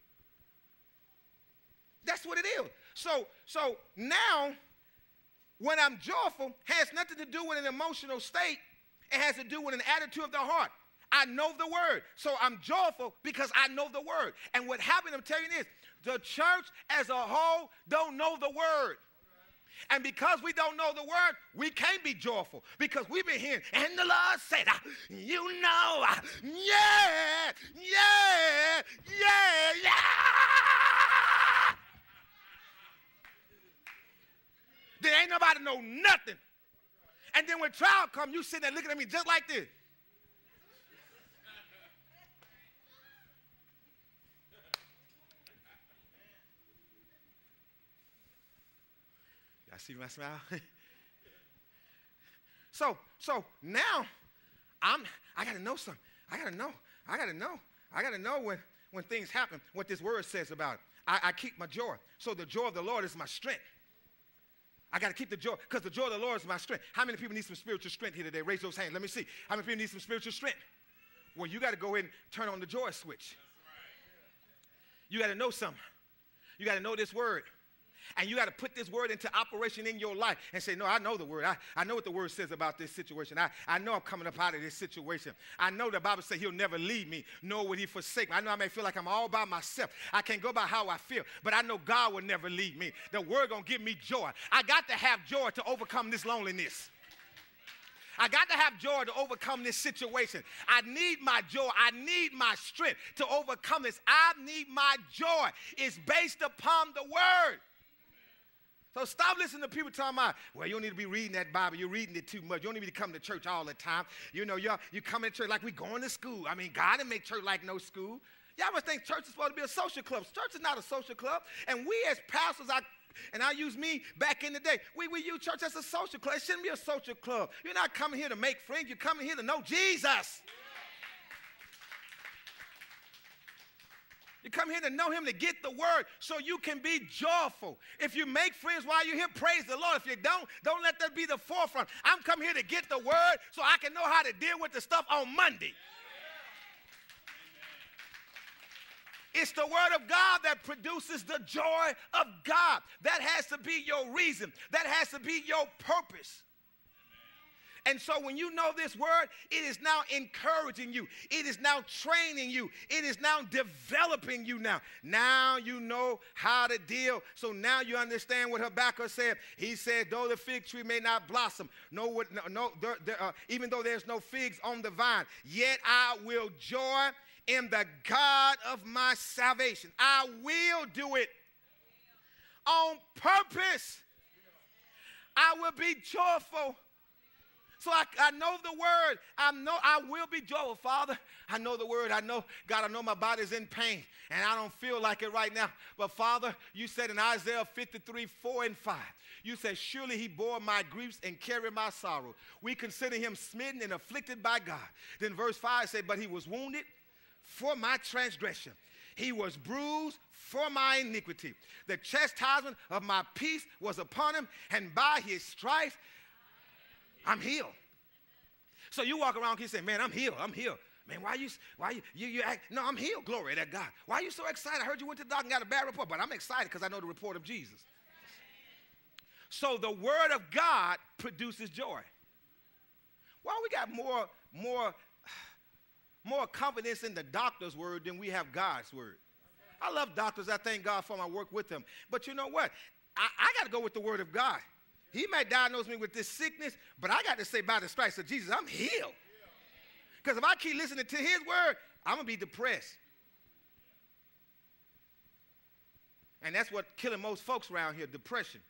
That's what it is. So, so now, when I'm joyful, has nothing to do with an emotional state. It has to do with an attitude of the heart. I know the word. So I'm joyful because I know the word. And what happened, I'm telling you this, the church as a whole don't know the word. And because we don't know the word, we can't be joyful. Because we've been hearing, and the Lord said, uh, you know, uh, yeah, yeah, yeah, yeah. There ain't nobody know nothing. And then when trial come, you sitting there looking at me just like this. See my smile? so, so now I'm I gotta know something. I gotta know. I gotta know. I gotta know when, when things happen, what this word says about it. I, I keep my joy. So the joy of the Lord is my strength. I gotta keep the joy, because the joy of the Lord is my strength. How many people need some spiritual strength here today? Raise those hands. Let me see. How many people need some spiritual strength? Well, you gotta go in and turn on the joy switch. You gotta know something. You gotta know this word. And you got to put this word into operation in your life and say, no, I know the word. I, I know what the word says about this situation. I, I know I'm coming up out of this situation. I know the Bible says he'll never leave me, nor will he forsake me. I know I may feel like I'm all by myself. I can't go by how I feel, but I know God will never leave me. The word going to give me joy. I got to have joy to overcome this loneliness. I got to have joy to overcome this situation. I need my joy. I need my strength to overcome this. I need my joy. It's based upon the word. So stop listening to people talking about, well, you don't need to be reading that Bible. You're reading it too much. You don't need to come to church all the time. You know, y'all, you come to church like we going to school. I mean, God didn't make church like no school. Y'all must think church is supposed to be a social club. Church is not a social club. And we as pastors, I, and I use me back in the day, we, we use church as a social club. It shouldn't be a social club. You're not coming here to make friends. You're coming here to know Jesus. You come here to know him, to get the word so you can be joyful. If you make friends while you're here, praise the Lord. If you don't, don't let that be the forefront. I'm coming here to get the word so I can know how to deal with the stuff on Monday. It's the word of God that produces the joy of God. That has to be your reason. That has to be your purpose. And so when you know this word, it is now encouraging you. It is now training you. It is now developing you now. Now you know how to deal. So now you understand what Habakkuk said. He said, though the fig tree may not blossom, no, no, no there, there, uh, even though there's no figs on the vine, yet I will joy in the God of my salvation. I will do it on purpose. I will be joyful. So I, I know the word. I know I will be joyful, Father. I know the word. I know, God, I know my body's in pain, and I don't feel like it right now. But, Father, you said in Isaiah fifty-three, four and five, you said, surely he bore my griefs and carried my sorrow. We consider him smitten and afflicted by God. Then verse five said, but he was wounded for my transgression. He was bruised for my iniquity. The chastisement of my peace was upon him, and by his stripes I'm healed. So you walk around and say, man, I'm healed. I'm healed. Man, why you, why you, you, you act, no, I'm healed. Glory to God. Why are you so excited? I heard you went to the doctor and got a bad report, but I'm excited because I know the report of Jesus. So the word of God produces joy. Why we got more, more, more confidence in the doctor's word than we have God's word? I love doctors. I thank God for my work with them. But you know what? I, I got to go with the word of God. He might diagnose me with this sickness, but I got to say by the stripes of Jesus, I'm healed. Because if I keep listening to his word, I'm going to be depressed. And that's what killing most folks around here, depression.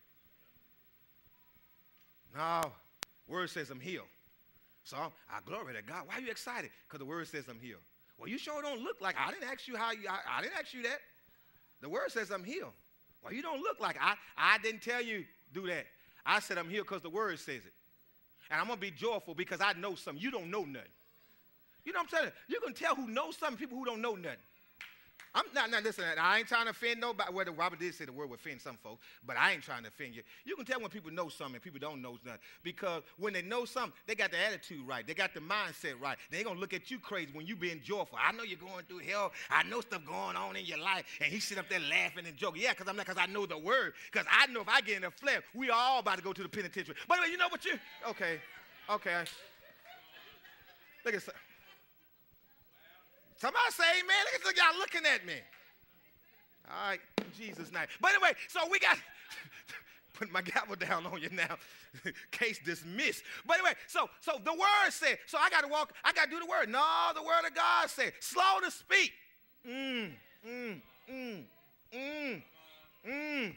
No, word says I'm healed. So I glory to God. Why are you excited? Because the word says I'm healed. Well, you sure don't look like, I didn't ask you how you, I, I didn't ask you that. The word says I'm healed. Well, you don't look like, I, I didn't tell you do that. I said I'm healed because the word says it. And I'm going to be joyful because I know something. You don't know nothing. You know what I'm telling you? You can tell who knows something, people who don't know nothing. I'm not, not listen, I ain't trying to offend nobody. Well, Robert did say the word would offend some folks, but I ain't trying to offend you. You can tell when people know something and people don't know nothing. Because when they know something, they got the attitude right. They got the mindset right. They ain't going to look at you crazy when you being joyful. I know you're going through hell. I know stuff going on in your life. And he sit up there laughing and joking. Yeah, because I'm not, because I know the word. Because I know if I get in the flesh, we are all about to go to the penitentiary. By the way, you know what you, okay, okay. Look at somebody say amen. Look at y'all looking at me. All right, in Jesus' name. But anyway, so we got, put my gavel down on you now. Case dismissed. But anyway, so so the word said, so I got to walk, I got to do the word. No, the word of God said, slow to speak. Mm, mm, mm, mm, mm.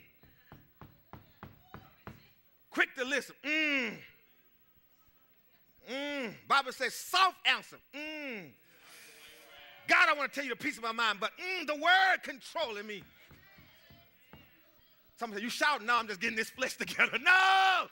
Quick to listen. Mm, mm. Bible says, soft answer. Mm. God, I want to tell you the peace of my mind, but mm, the word controlling me. Somebody say, you shouting? No, I'm just getting this flesh together. No!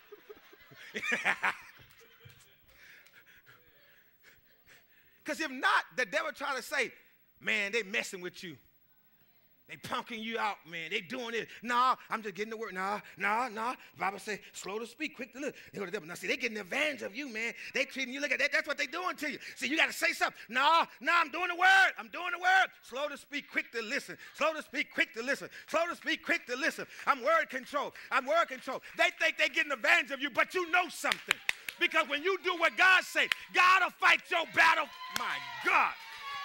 Because if not, the devil try to say, man, they messing with you. They punking you out, man. They doing it. Nah, I'm just getting the word. Nah, nah, nah. The Bible says, slow to speak, quick to listen. They go to the devil. Now, see, they getting advantage of you, man. They treating you like that. That's what they doing to you. See, you got to say something. Nah, nah, I'm doing the word. I'm doing the word. Slow to speak, quick to listen. Slow to speak, quick to listen. Slow to speak, quick to listen. I'm word control. I'm word control. They think they getting advantage of you, but you know something. Because when you do what God says, God will fight your battle. My God.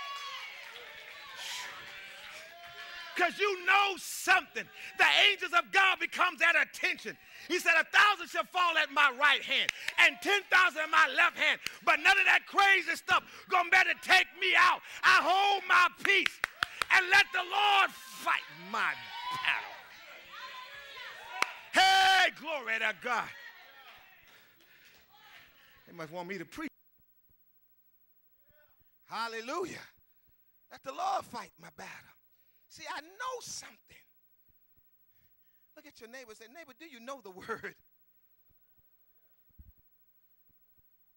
Because you know something. The angels of God becomes at attention. He said, a thousand shall fall at my right hand and ten thousand at my left hand. But none of that crazy stuff gonna better take me out. I hold my peace and let the Lord fight my battle. Hey, glory to God. They must want me to preach. Hallelujah. Let the Lord fight my battle. See, I know something. Look at your neighbor and say, neighbor, do you know the word?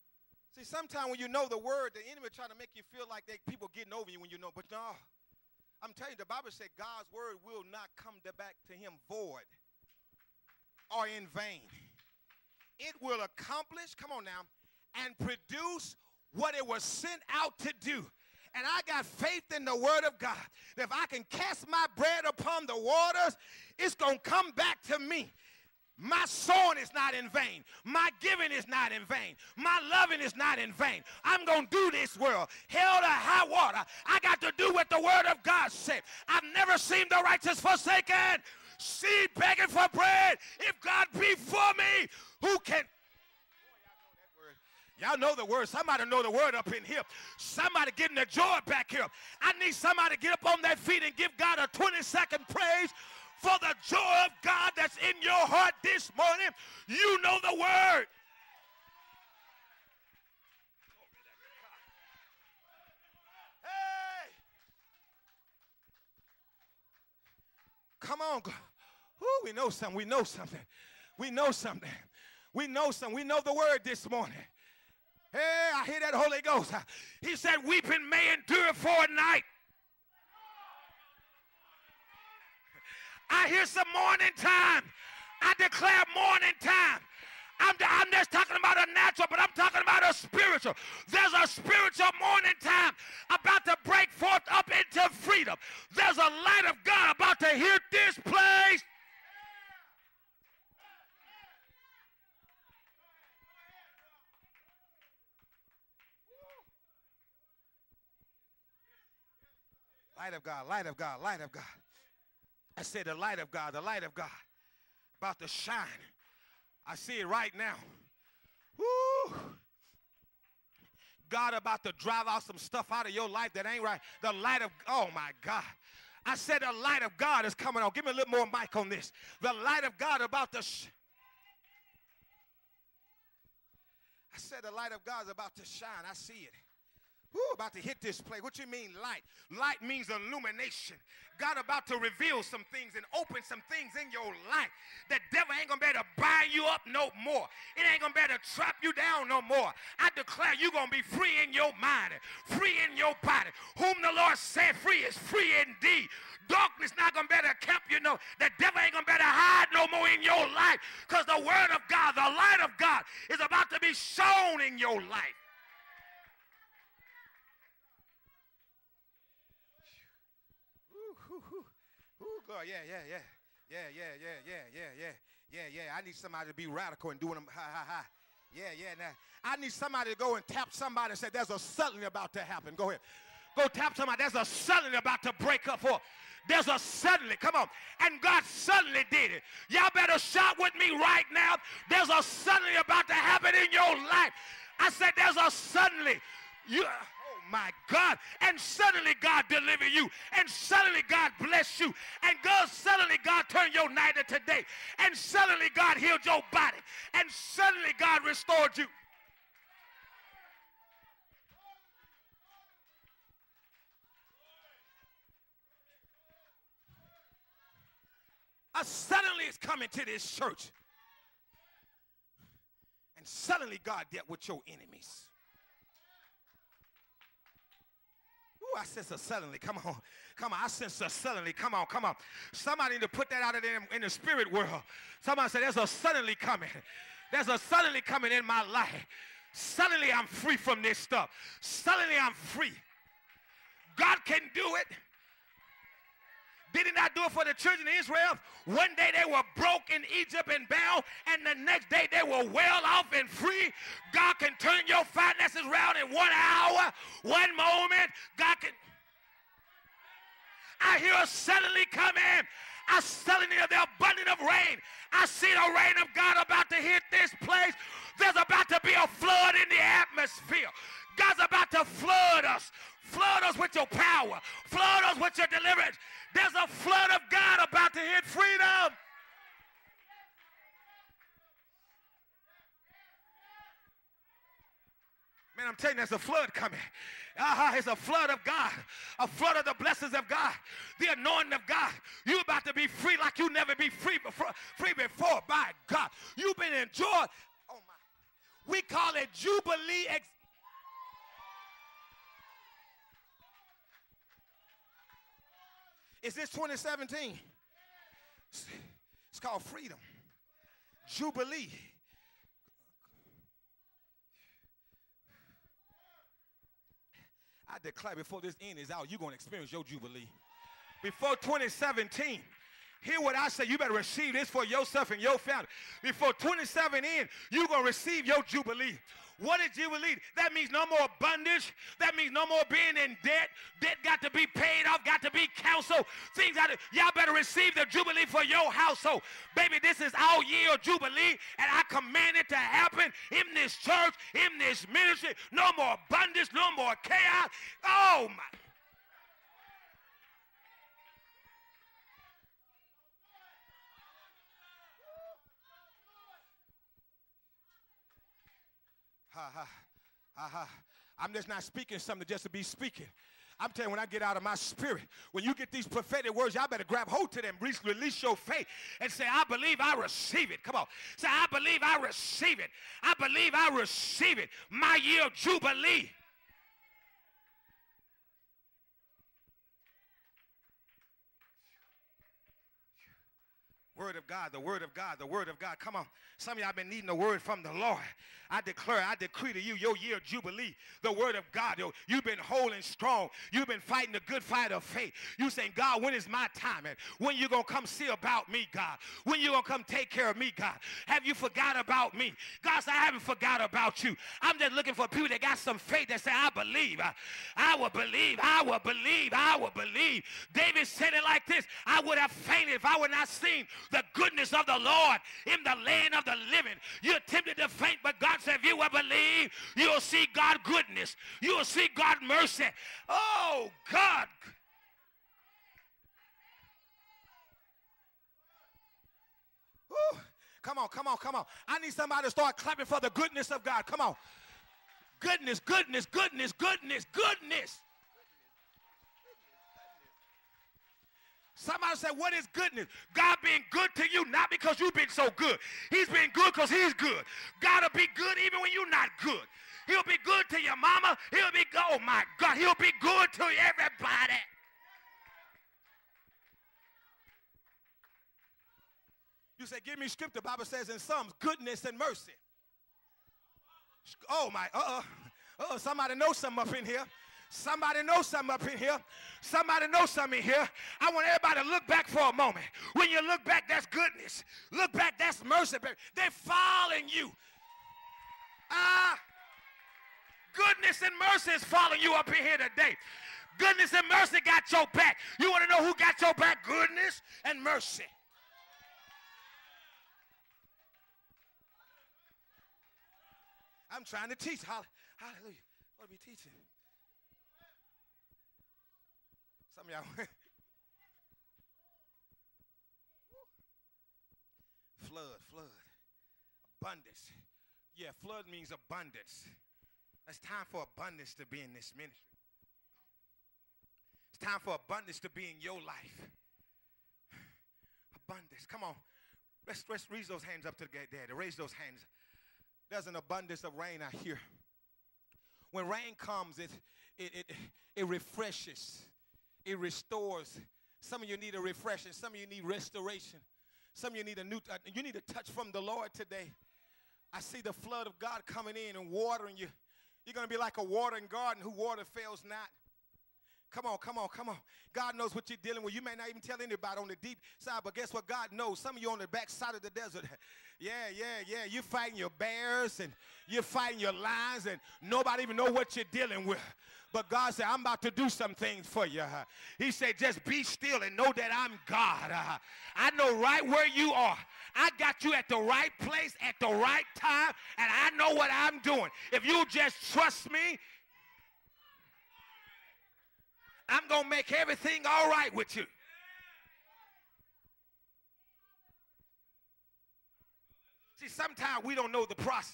See, sometimes when you know the word, the enemy trying to make you feel like they, people getting over you when you know, but no, I'm telling you, the Bible said God's word will not come to back to him void or in vain. It will accomplish, come on now, and produce what it was sent out to do. And I got faith in the word of God that if I can cast my bread upon the waters, it's going to come back to me. My sowing is not in vain. My giving is not in vain. My loving is not in vain. I'm going to do this world. Hell to high water. I got to do what the word of God said. I've never seen the righteous forsaken, seed begging for bread. If God be for me, who can... Y'all know the word. Somebody know the word up in here. Somebody getting the joy back here. I need somebody to get up on their feet and give God a twenty second praise for the joy of God that's in your heart this morning. You know the word. Hey. Come on. Ooh, we know something. We know something. We know something. We know something. We know the word this morning. Hey, I hear that Holy Ghost. He said, weeping may endure for a night. I hear some morning time. I declare morning time. I'm, I'm just talking about a natural, but I'm talking about a spiritual. There's a spiritual morning time about to break forth up into freedom. There's a light of God about to hit this place. Light of God, light of God, light of God. I said the light of God, the light of God about to shine. I see it right now. Woo! God about to drive out some stuff out of your life that ain't right. The light of, oh my God. I said the light of God is coming on. Give me a little more mic on this. The light of God about to sh I said the light of God is about to shine. I see it. Woo, about to hit this place. What you mean light? Light means illumination. God about to reveal some things and open some things in your life. The devil ain't going to be able to buy you up no more. It ain't going to be able to trap you down no more. I declare you're going to be free in your mind, free in your body. Whom the Lord said free is free indeed. Darkness not going to be able to keep you. No, the devil ain't going to be able to hide no more in your life because the word of God, the light of God is about to be shown in your life. Ooh, God, yeah, yeah, yeah, yeah, yeah, yeah, yeah, yeah, yeah, yeah, yeah. I need somebody to be radical and doing them, ha, ha, ha. Yeah, yeah, now. I need somebody to go and tap somebody and say, there's a suddenly about to happen. Go ahead. Go tap somebody. There's a suddenly about to break up for. There's a suddenly. Come on. And God suddenly did it. Y'all better shout with me right now. There's a suddenly about to happen in your life. I said there's a suddenly. You... My God, and suddenly God deliver you, and suddenly God bless you, and God suddenly God turn your night into day, and suddenly God healed your body, and suddenly God restored you. A suddenly is coming to this church, and suddenly God dealt with your enemies. I sense a suddenly. Come on. Come on. I sense a suddenly. Come on. Come on. Somebody need to put that out of there in the spirit world. Somebody say there's a suddenly coming. There's a suddenly coming in my life. Suddenly I'm free from this stuff. Suddenly I'm free. God can do it. Did he not do it for the children of Israel? One day they were broke in Egypt and bound, and the next day they were well off and free. God can turn your finances around in one hour, one moment. God can. I hear a suddenly coming. I suddenly hear the abundance of rain. I see the rain of God about to hit this place. There's about to be a flood in the atmosphere. God's about to flood us. Flood us with your power. Flood us with your deliverance. There's a flood of God about to hit freedom. Man, I'm telling you, there's a flood coming. Uh-huh, it's a flood of God. A flood of the blessings of God. The anointing of God. You're about to be free like you never be free before. Free before. By God. You've been enjoyed. Oh, my. We call it Jubilee. Ex Is this twenty seventeen? It's called freedom. Jubilee. I declare before this end is out, you're going to experience your Jubilee. Before twenty seventeen, hear what I say. You better receive this for yourself and your family. Before twenty-seven in, you're going to receive your Jubilee. What is Jubilee? That means no more bondage. That means no more being in debt. Debt got to be paid off, got to be canceled. Things got to, y'all better receive the Jubilee for your household. Baby, this is our year of Jubilee, and I command it to happen in this church, in this ministry. No more bondage, no more chaos. Oh, my. Ha, ha, ha, ha. I'm just not speaking something just to be speaking. I'm telling you, when I get out of my spirit, when you get these prophetic words, y'all better grab hold to them, release your faith, and say, I believe I receive it. Come on. Say, I believe I receive it. I believe I receive it. My year of Jubilee. Word of God, the word of God, the word of God. Come on. Some of y'all been needing the word from the Lord. I declare, I decree to you, your year of Jubilee, the word of God. Yo, you've been whole and strong. You've been fighting the good fight of faith. You saying, God, when is my time? And when you going to come see about me, God? When you going to come take care of me, God? Have you forgot about me? God said, I haven't forgot about you. I'm just looking for people that got some faith that say, I believe. I, I will believe. I will believe. I will believe. David said it like this. I would have fainted if I would not seen the goodness of the Lord in the land of the living. You're tempted to faint, but God said, if you will believe, you'll see God's goodness. You'll see God's mercy. Oh, God. Woo. Come on, come on, come on. I need somebody to start clapping for the goodness of God. Come on. Goodness, goodness, goodness, goodness, goodness. Somebody said, what is goodness? God being good to you, not because you've been so good. He's been good because he's good. God will be good even when you're not good. He'll be good to your mama. He'll be, oh my God, he'll be good to everybody. You say, give me scripture. The Bible says in Psalms, goodness and mercy. Oh my, uh-uh. Uh-uh, somebody knows something up in here. Somebody knows something up in here. Somebody knows something in here. I want everybody to look back for a moment. When you look back, that's goodness. Look back, that's mercy. They're following you. Ah, goodness and mercy is following you up in here today. Goodness and mercy got your back. You want to know who got your back? Goodness and mercy. I'm trying to teach. Hallelujah. What are we teaching? Some of y'all. Flood, flood. Abundance. Yeah, flood means abundance. It's time for abundance to be in this ministry. It's time for abundance to be in your life. Abundance. Come on. Let's, let's raise those hands up to the daddy. Raise those hands. There's an abundance of rain out here. When rain comes, it, it, it, it refreshes. It restores. Some of you need a refreshing. Some of you need restoration. Some of you need a new, uh, you need a touch from the Lord today. I see the flood of God coming in and watering you. You're going to be like a watering garden who water fails not. Come on, come on, come on. God knows what you're dealing with. You may not even tell anybody on the deep side, but guess what? God knows. Some of you on the back side of the desert. Yeah, yeah, yeah. You're fighting your bears and you're fighting your lions and nobody even know what you're dealing with. But God said, I'm about to do some things for you. He said, just be still and know that I'm God. I know right where you are. I got you at the right place at the right time, and I know what I'm doing. If you just trust me, I'm going to make everything all right with you. See, sometimes we don't know the process.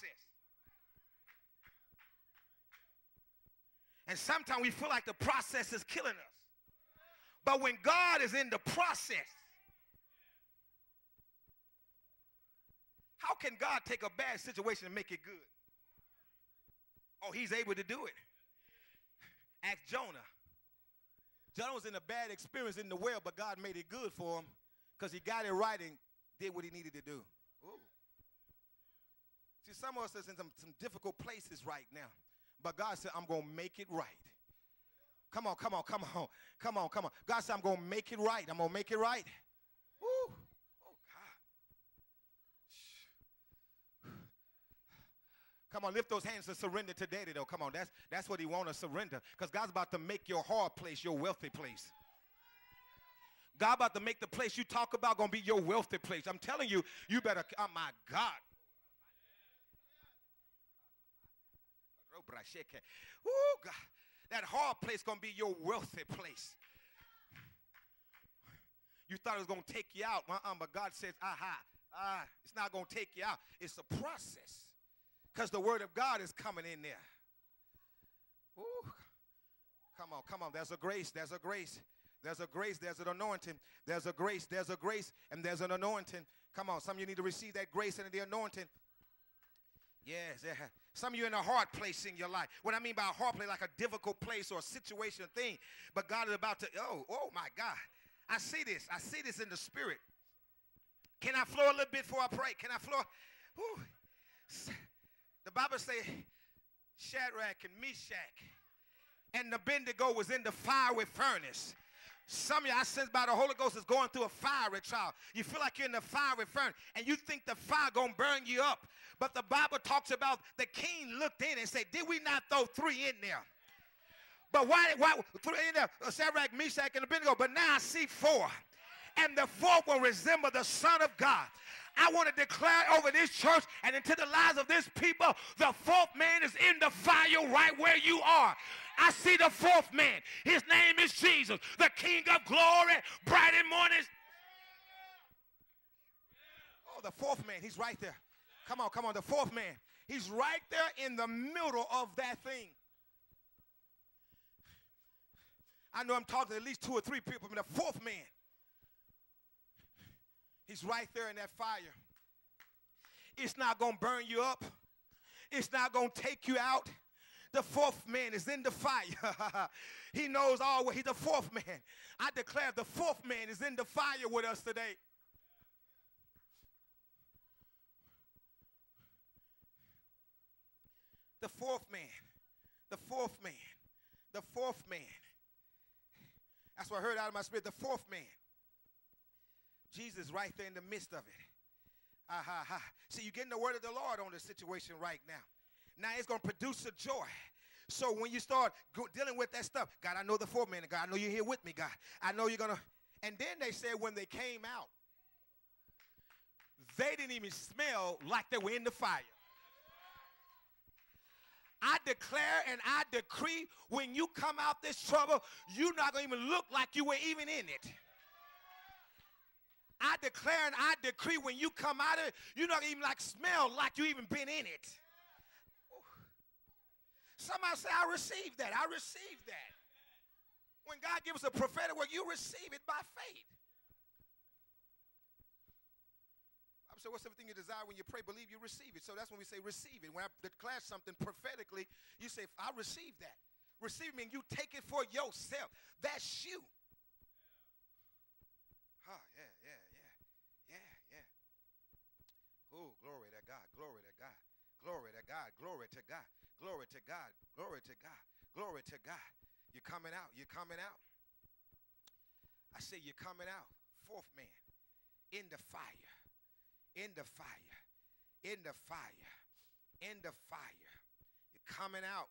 And sometimes we feel like the process is killing us. But when God is in the process, how can God take a bad situation and make it good? Oh, he's able to do it. Ask Jonah. John was in a bad experience in the well, but God made it good for him because he got it right and did what he needed to do. Ooh. See, some of us is in some, some difficult places right now, but God said, I'm going to make it right. Come on, come on, come on, come on, come on. God said, I'm going to make it right. I'm going to make it right. Woo. Oh, God. Come on, lift those hands and surrender to Daddy, though. Come on, that's, that's what he wants to surrender, because God's about to make your hard place your wealthy place. God about to make the place you talk about going to be your wealthy place. I'm telling you, you better, oh, my God. Oh, God. That hard place going to be your wealthy place. You thought it was going to take you out, uh-uh, but God says, aha, ah, it's not going to take you out. It's a process, because the word of God is coming in there. Ooh. Come on, come on. There's a grace, there's a grace. There's a grace, there's an anointing. There's a grace, there's a grace, and there's an anointing. Come on, some of you need to receive that grace and the anointing. Yes, yeah. Some of you in a hard place in your life. What I mean by a hard place, like a difficult place or a situation or thing. But God is about to, oh, oh my God. I see this. I see this in the spirit. Can I flow a little bit before I pray? Can I flow? Whew. The Bible says Shadrach and Meshach and Abednego was in the fiery furnace. Some of you, I sense by the Holy Ghost, is going through a fiery trial. You feel like you're in the fiery furnace, and you think the fire going to burn you up. But the Bible talks about the king looked in and said, did we not throw three in there? But why, why three in there? Shadrach, Meshach, and Abednego. But now I see four. And the fourth will resemble the Son of God. I want to declare over this church and into the lives of this people, the fourth man is in the fire right where you are. I see the fourth man. His name is Jesus, the King of glory, bright and morning. Oh, the fourth man, he's right there. Come on, come on, the fourth man. He's right there in the middle of that thing. I know I'm talking to at least two or three people, but the fourth man, he's right there in that fire. It's not going to burn you up. It's not going to take you out. The fourth man is in the fire. He knows all. He's the fourth man. I declare the fourth man is in the fire with us today. The fourth man. The fourth man. The fourth man. That's what I heard out of my spirit. The fourth man. Jesus right there in the midst of it. Ah, ha, ha. See, you're getting the word of the Lord on the situation right now. Now it's going to produce a joy. So when you start go, dealing with that stuff, God, I know the fourth man. God, I know you're here with me, God. I know you're going to. And then they said when they came out, they didn't even smell like they were in the fire. I declare and I decree when you come out this trouble, you're not going to even look like you were even in it. I declare and I decree when you come out of it, you're not even like smell like you even been in it. Somebody say, I received that. I received that. When God gives us a prophetic word, you receive it by faith. I said, what's everything you desire when you pray? Believe you receive it. So that's when we say receive it. When I declare something prophetically, you say, I receive that. Receive means you take it for yourself. That's you. Oh, yeah, yeah, yeah, yeah, yeah. Oh, glory to God, glory to God, glory to God, glory to God, glory to God, glory to God, glory to God. You're coming out, you're coming out. I say you're coming out. Fourth man, in the fire, in the fire, in the fire, in the fire. You're coming out.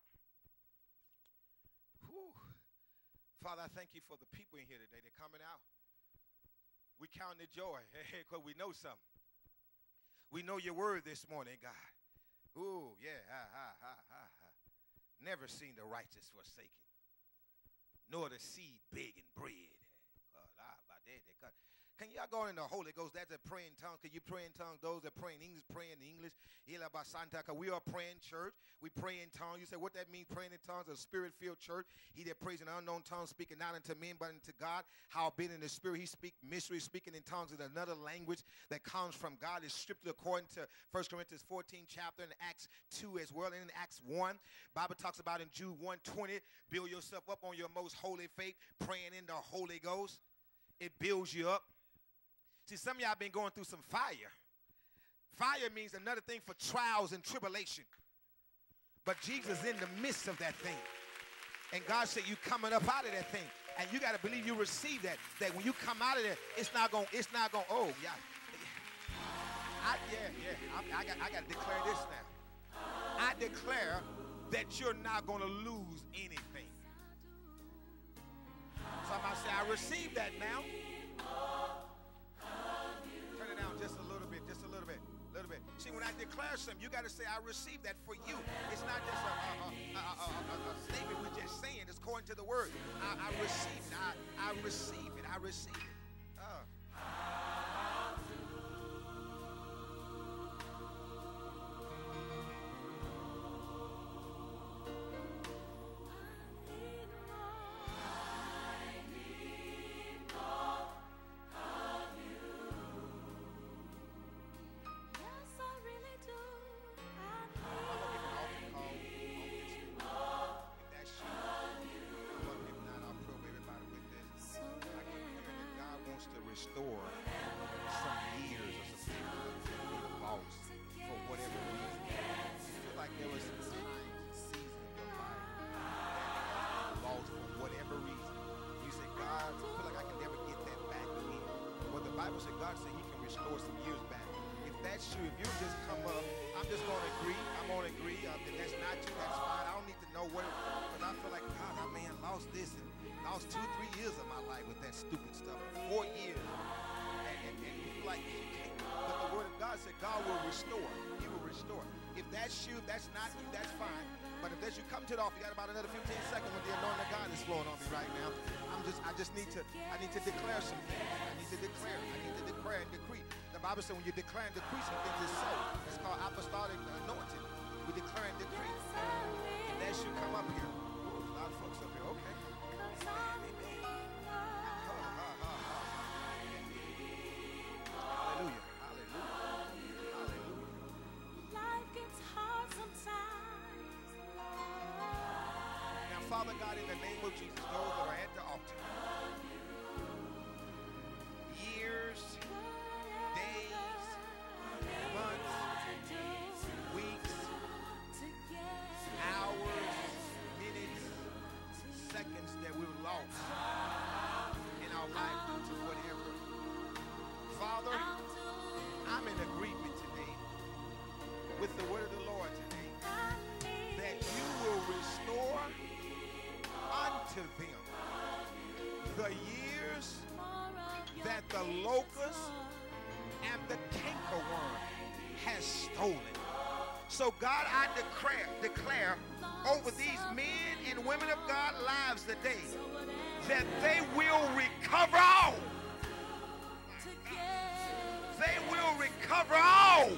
Whew. Father, I thank you for the people in here today. They're coming out. We count the joy because we know something. We know your word this morning, God. Ooh, yeah, ha, ha, ha, ha, ha. Never seen the righteous forsaken, nor the seed begging bread. Can y'all go in the Holy Ghost? That's a praying tongue. Can you pray in tongues? Those that pray in English, pray in English. We are praying church. We pray in tongues. You say, what that means, praying in tongues? A spirit-filled church. He that prays in unknown tongues, speaking not unto men, but unto God. How being in the spirit, he speak mystery, speaking in tongues is another language that comes from God. It's strictly according to First Corinthians fourteen chapter and Acts two as well. And in Acts one, Bible talks about in Jude one twenty, build yourself up on your most holy faith, praying in the Holy Ghost. It builds you up. See, some of y'all been going through some fire. Fire means another thing for trials and tribulation. But Jesus is in the midst of that thing. And God said you coming up out of that thing. And you got to believe you receive that. That when you come out of there, it's not going, it's not going, oh, yeah. I, yeah, yeah. I, I got I got to declare this now. I declare that you're not going to lose anything. Somebody say, I receive that now. Turn it down just a little bit, just a little bit, a little bit. See, when I declare something, you got to say, I receive that for you. It's not just a, a, a, a, a, a statement we're just saying. It's according to the word. I, I receive it. I, I receive it. I receive it. Uh. Restore some years or some things that you lost for whatever reason. You feel like there was some time, season in your life that you lost for whatever reason. You say, God, I feel like I can never get that back again. Well, the Bible said God said he can restore some years back. If that's true, if you just come up, I'm just going to agree. I'm going to agree. Uh, if that's not you, that's fine. I don't need to know what, because I feel like, God, I man lost this and lost two, three years of my life with that stupid stuff. Four years. And, and, and you feel like you can't. But the word of God said God will restore. He will restore. If that's you, if that's not you, that's fine. But if that's you, come to the office. You got about another fifteen seconds when the anointing of God is flowing on me right now. I'm just, I just need to, I need to declare some things. I need to declare. I need to declare and decree. The Bible says when you declare and decree some things, it's so. It's called apostolic anointing. We declare and decree. If that's you, come up here. Ooh, a lot of folks up here. Okay. Amen. Hallelujah. Hallelujah. Hallelujah. Life gets hard sometimes. Now, Father God, in the name of Jesus, those that are at the altar, years, days, months, weeks, hours, minutes, seconds that we've lost in our life due to whatever. Father, I'm in agreement today with the word of the Lord today that you will restore unto them the years that the locust and the cankerworm has stolen. So God, I declare, declare over these men and women of God lives today that they will recover all. They will recover all.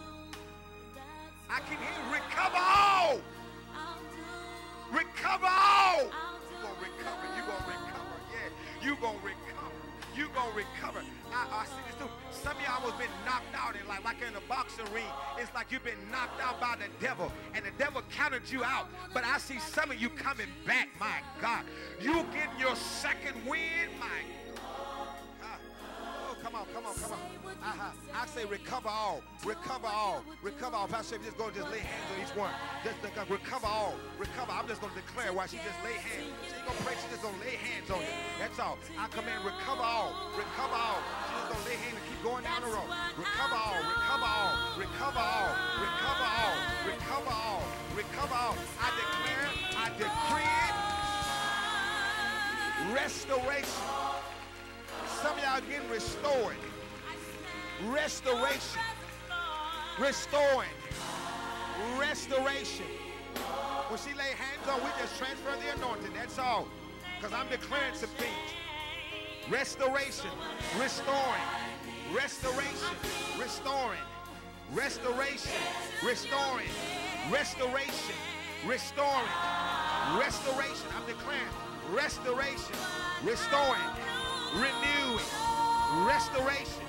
I can hear recover all. Recover all. You're going to recover. You're going to recover. Yeah, you're going to recover. You're going to recover. I, I see this too. Some of y'all was been knocked out in like, like in a boxing ring. It's like you've been knocked out by the devil. And the devil counted you out. But I see some of you coming back. My God. You getting your second win. My God. Oh, come on, come on, come on. Uh-huh. I say recover all, recover all, recover all. Pastor, just go just lay hands on each one. Just uh, recover all, recover. I'm just going to declare while she just lay hands. She ain't going to pray, she just going to lay hands on you. That's all. I command recover all, recover all. She just going to lay hands and keep going down the road. Recover all, recover all, recover all, recover all, recover all, recover all. I declare, I decree it. Restoration. Some of y'all getting restored. Restoration. Restoring. Restoration. When she lay hands on, we just transfer the anointing. That's all. Because I'm declaring some things. restoration, restoring, restoration, restoring, restoration, restoring, restoration, restoring, restoration. I'm declaring restoration, restoring, renewing, restoration.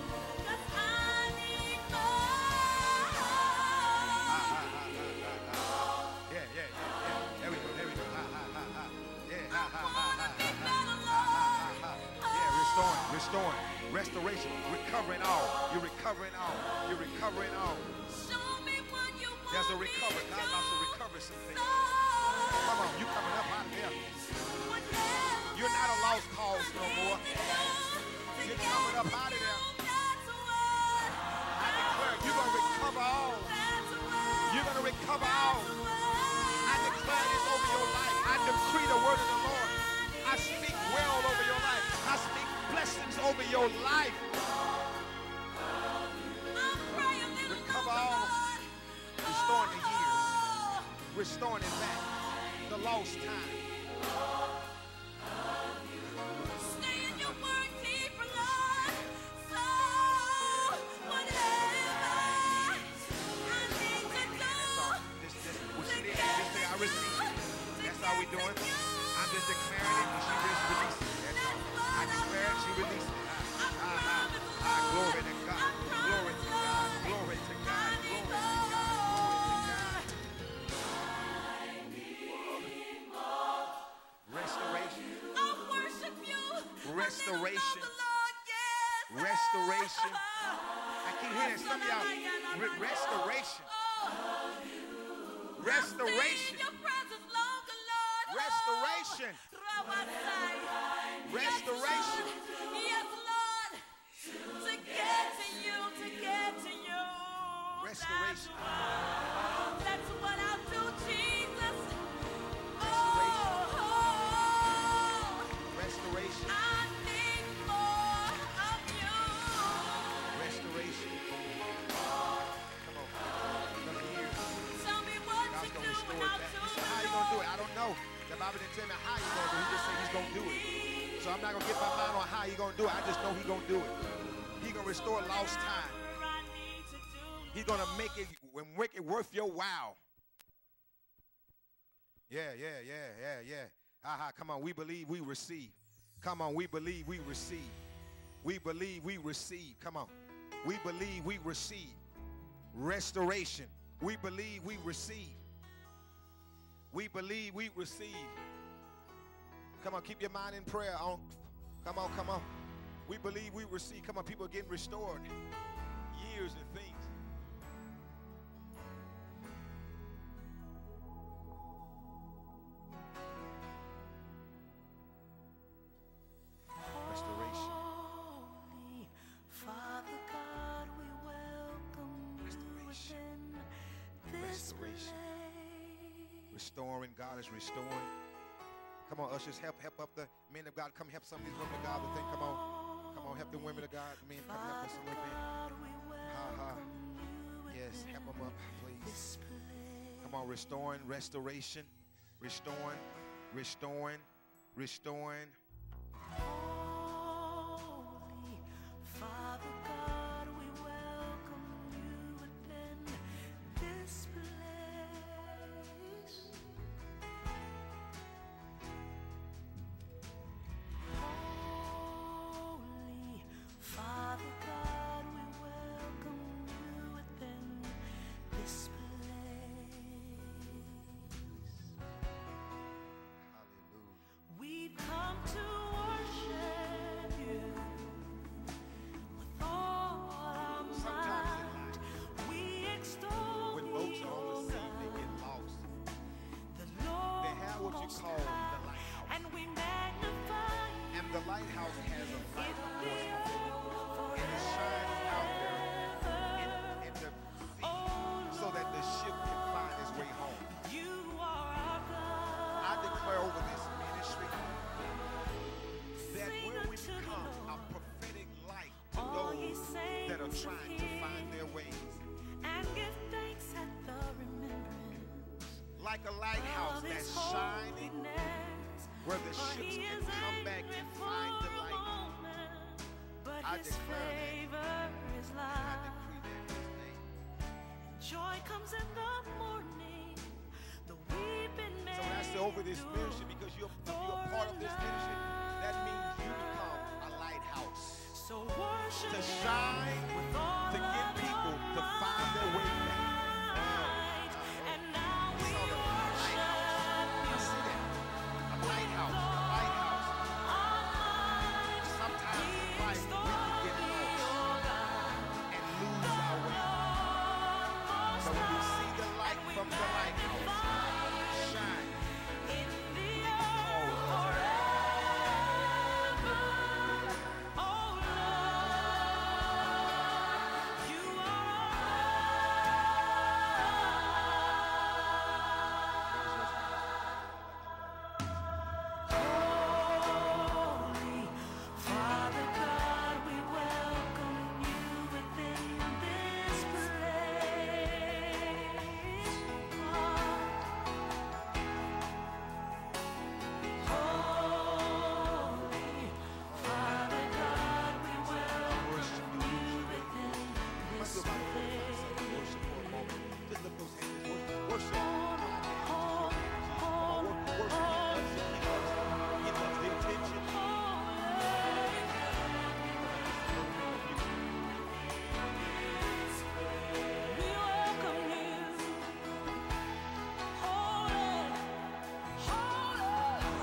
Restoring, restoration, recovering all. You're recovering all. You're recovering all. There's a recovery. God wants to recover some things. Come on, you coming up out of there. You're not a lost cause no more. You're coming up out of there. I declare you're going to recover all. You're going to recover all. I declare this over your life. I decree the word of the Lord. I speak well over your life. I speak blessings over your life. Recover all. Restoring the years. Restoring it back. The lost time. Stay in your word deeper, Lord. So whatever I need to do. This, this, what she did, just say, I receive it. That's how we doing. I'm just declaring it, and she just released it. That's all. I declare it, she released it. Ah, ah, ah, ah, glory to God. Glory to God. Glory to God. Glory to God. Restoration. I worship you. Restoration. I Lord, yes. Restoration. I keep hearing some of y'all. Re- restoration. Restoration. Stay in your presence longer, Lord. Restoration. Restoration. Yes, Lord. To get to you, to get to you. Restoration. That's what I'll do, Jesus. Restoration. Oh, Restoration. I need more of you. Restoration. Come on. Another year. Tell me what God's to going to do restore and it I'll back. do You say, it. how you going to do it? I don't know. The Bible didn't tell me how he's going to do it. He just said he's going to do it. So I'm not going to get my mind on how he's going to do it. I just know he's going to do it. He's going to restore lost time. He's going to make it, make it worth your while. Yeah, yeah, yeah, yeah, yeah. Aha, come on. We believe we receive. Come on. We believe we receive. We believe we receive. Come on. We believe we receive. Restoration. We believe we receive. We believe we receive. Come on, keep your mind in prayer. On, come on, come on. We believe we receive. Come on, people are getting restored. Years and things. Restoration. Holy Father God, we welcome you Restoration. within this Restoration. place. Restoring. God is restoring. Come on, ushers, help help up the men of God. Come help some of these women of God with things. Come on. Come on, help the women of God. Men, come help us a little bit. Ha ha. Yes, help them up, please. Come on, restoring, restoration, restoring, restoring, restoring. Holy Father God, we welcome you within this place. Holy Father God, we welcome you within this place. Hallelujah. We've come to worship you with all our Sometimes in might. life, We extol when you, boats are on the sea, they God, get lost. the Lord They have what you Most call High, the lighthouse. and we magnify you And the lighthouse has a light, in of the course, earth and it shines out there in, forever. in the sea Oh, so that the ship can find its way home. You are our God. I declare over this ministry that Sing when we unto the become a Lord. prophetic light to All ye those saints that are of trying to find their ways, and give thanks at the remembrance like a lighthouse of his that's shining holiness. where the For ships he can is come back angry and for find the a light. moment, I His declare that. favor is I light. decree that this day. Joy comes in the morning. The weeping may So when I say over this ministry, because you're, you're a part of this ministry, that means you become a lighthouse So worship to Him shine, with all to get of people your to find their way back. might. And now we It's all about a lighthouse. I worship see that. A lighthouse. A lighthouse. Sometimes in life we can get lost and lose our way. But when we see the light from the lighthouse shine, in the earth forever. Oh Lord, you Holy Father God, we welcome you within this place. Holy Father God, we welcome you within let's this go back to place. worship for a moment. Just lift those hands. Worship. Worship. Oh, Come on, wor- worship. He loves it. He loves it. He loves the attention. we welcome you. Holy, holy,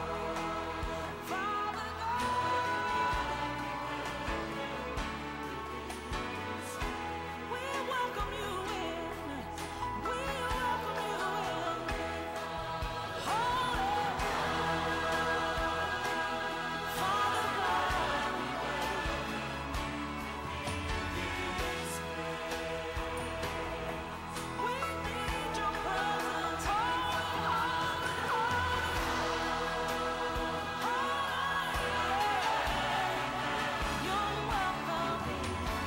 Father God. We welcome you in. We welcome you in. Holy, Father God. We need your presence. You're welcome.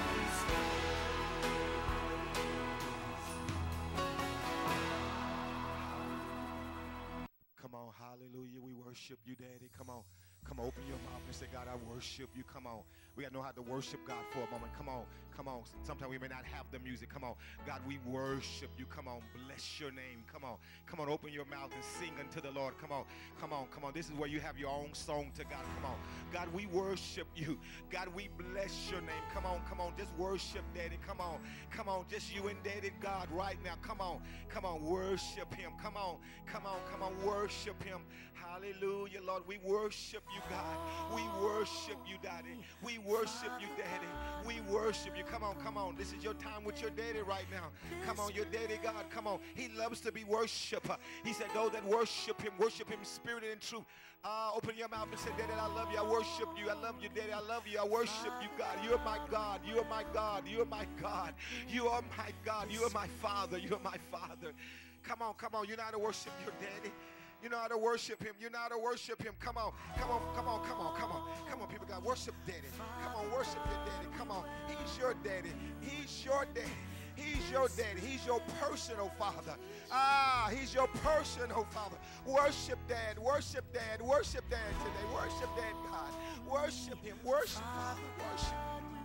Come on, hallelujah. We worship you, Daddy. Come on. Come on, open your mouth and say, God, I worship you. Come on. We got to know how to worship God for a moment. Come on. Come on. Sometimes we may not have the music. Come on. God, we worship you. Come on. Bless your name. Come on. Come on. Open your mouth and sing unto the Lord. Come on. Come on. Come on. This is where you have your own song to God. Come on. God, we worship you. God, we bless your name. Come on. Come on. Just worship, Daddy. Come on. Come on. Just you and Daddy God right now. Come on. Come on. Worship him. Come on. Come on. Come on. Worship him. Hallelujah, Lord. We worship you, God. We worship you, Daddy. We worship you, Daddy. We worship you. Come on, come on. This is your time with your daddy right now. Come on, your daddy, God. Come on. He loves to be worshiped. He said, those that worship him, worship him in spirit and in truth. Uh, open your mouth and say, Daddy, I love you. I worship you. I love you, Daddy. I love you. I worship you, God. You're my God. You are my God. You are my God. You are my God. You are my Father. You are my Father. Come on, come on. You know how to worship your daddy. You know how to worship him. You know how to worship him. Come on, come on, come on, come on, come on. Come on, people, God. Worship daddy. Come on, worship your daddy. Come on. He's your daddy. He's your daddy. He's your daddy. He's your personal father. Ah, he's your personal father. Worship dad. Worship dad. Worship dad today. Worship dad, God. Worship him. Worship father. Worship.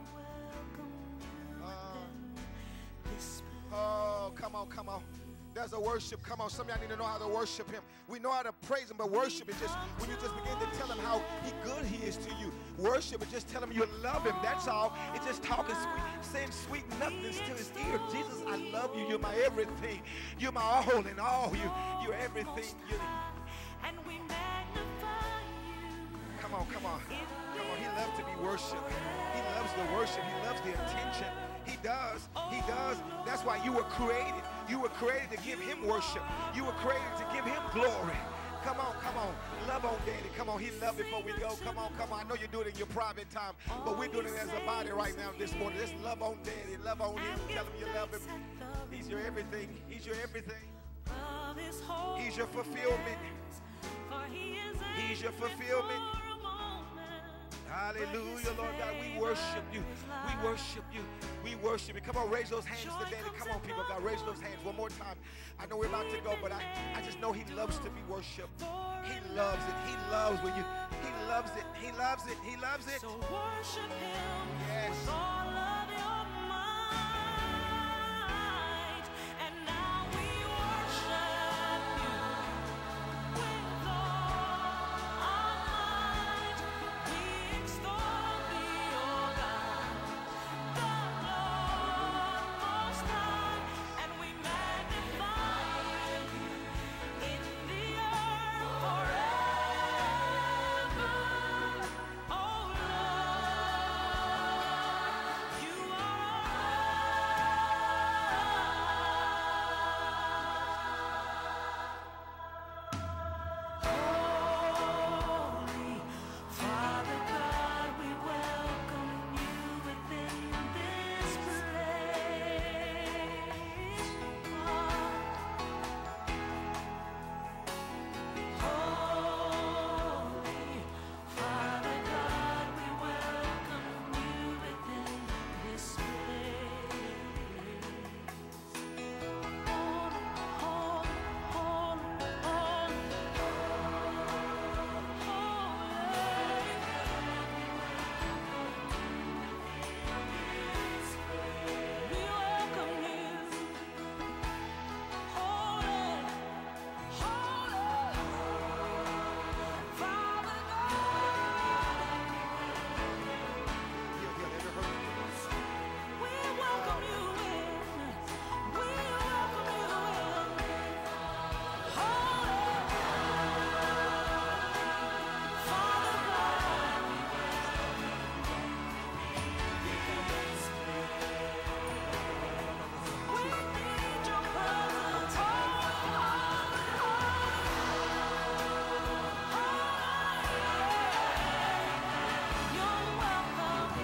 Uh, oh, come on, come on. There's a worship. Come on, some of y'all need to know how to worship him. We know how to praise him, but worship is just when you just begin to tell him how he good he is to you. Worship is just tell him you love him. That's all. It's just talking sweet, saying sweet nothings to his ear. Jesus, I love you. You're my everything. You're my all in all. You, you're everything. You're, And we magnify you. come on, come on. Come on. He loves to be worshiped. He loves the worship. He loves the attention. He does. He does. That's why you were created. You were created to give him worship. You were created to give him glory. Come on, come on. Love on daddy. Come on. He loved before we go. Come on, come on. I know you're doing it in your private time, but we're doing it as a body right now this morning. Just love on daddy. Love on him. Tell him you love him. He's your everything. He's your everything. He's your fulfillment. He's your fulfillment. Hallelujah, Lord God. We worship you. We worship you. We worship you. Come on, raise those hands to daddy. Come on, people of God. Raise those hands one more time. I know we're about to go, but I, I just know he loves to be worshiped. He loves it. He loves when you, he loves it. He loves it. He loves it. So worship him Yes. with all of your might. And now we worship you with all our might. We extol thee, O God, the Lord Most High, and we magnify you in the earth forever. Oh Lord, you are holy. Father God, we welcome you within this place. Holy Father God, we welcome you within this place. Holy, holy, holy, we welcome you. Holy, holy, Father God, He'll heal every hurt. we welcome you in. We welcome you in. Holy, Father God, we need your presence. You're welcome.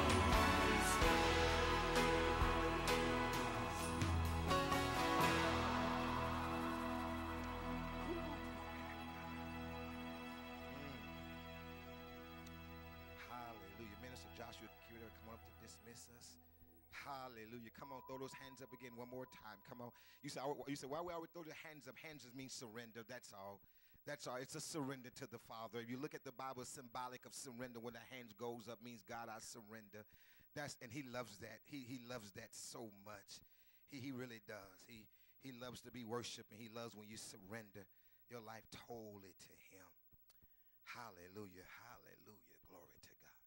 Hallelujah. Minister Joshua Curator, come on up to dismiss us. Hallelujah. Come on, throw those hands up again one more time. Come on. You say, you say, why we always throw the hands up? Hands just mean surrender. That's all. That's all. It's a surrender to the Father. If you look at the Bible, it's symbolic of surrender. When the hands goes up, means God, I surrender. That's and He loves that. He He loves that so much. He He really does. He He loves to be worshipped, and He loves when you surrender your life totally to Him. Hallelujah. Hallelujah. Glory to God.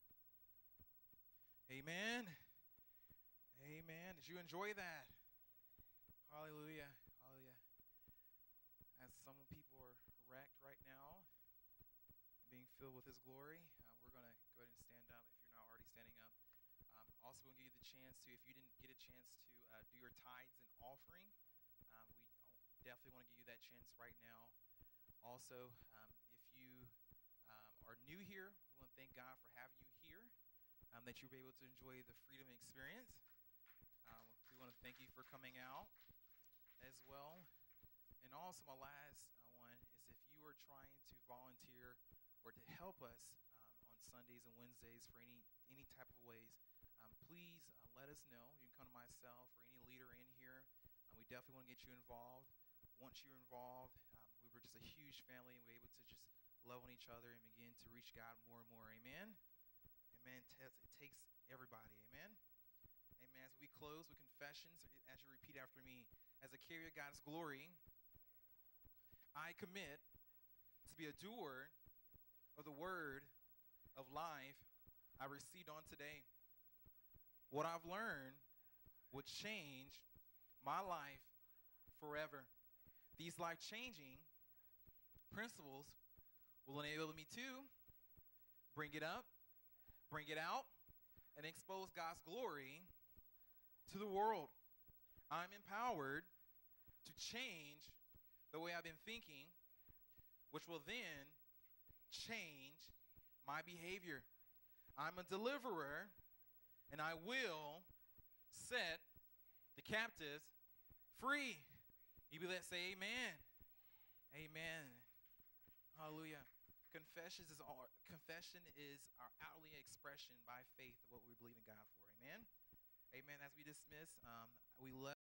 Amen. Amen. Did you enjoy that? Hallelujah. Hallelujah. As some people are wrecked right now, being filled with His glory, uh, we're going to go ahead and stand up if you're not already standing up. Um, also, we'll give you the chance to, if you didn't get a chance to uh, do your tithes and offering, um, we definitely want to give you that chance right now. Also, um, if you um, are new here, we want to thank God for having you here, um, that you'll be able to enjoy the freedom experience. Um, we want to thank you for coming out as well. And also, my last uh, one is if you are trying to volunteer or to help us um, on Sundays and Wednesdays for any any type of ways, um, please uh, let us know. You can come to myself or any leader in here. Um, we definitely want to get you involved. Once you're involved, um, we were just a huge family, and we're able to just love on each other and begin to reach God more and more. Amen? Amen. It takes everybody. Amen? Amen. As we close with confessions, as you repeat after me, as a carrier of God's glory, I commit to be a doer of the word of life I received on today. What I've learned will change my life forever. These life-changing principles will enable me to bring it up, bring it out, and expose God's glory to the world. I'm empowered to change the way I've been thinking, which will then change my behavior. I'm a deliverer, and I will set the captives free. You be let say amen. Amen. Hallelujah. Confession is our, confession is our outwardly expression by faith of what we believe in God for. Amen. Amen. As we dismiss, um, we love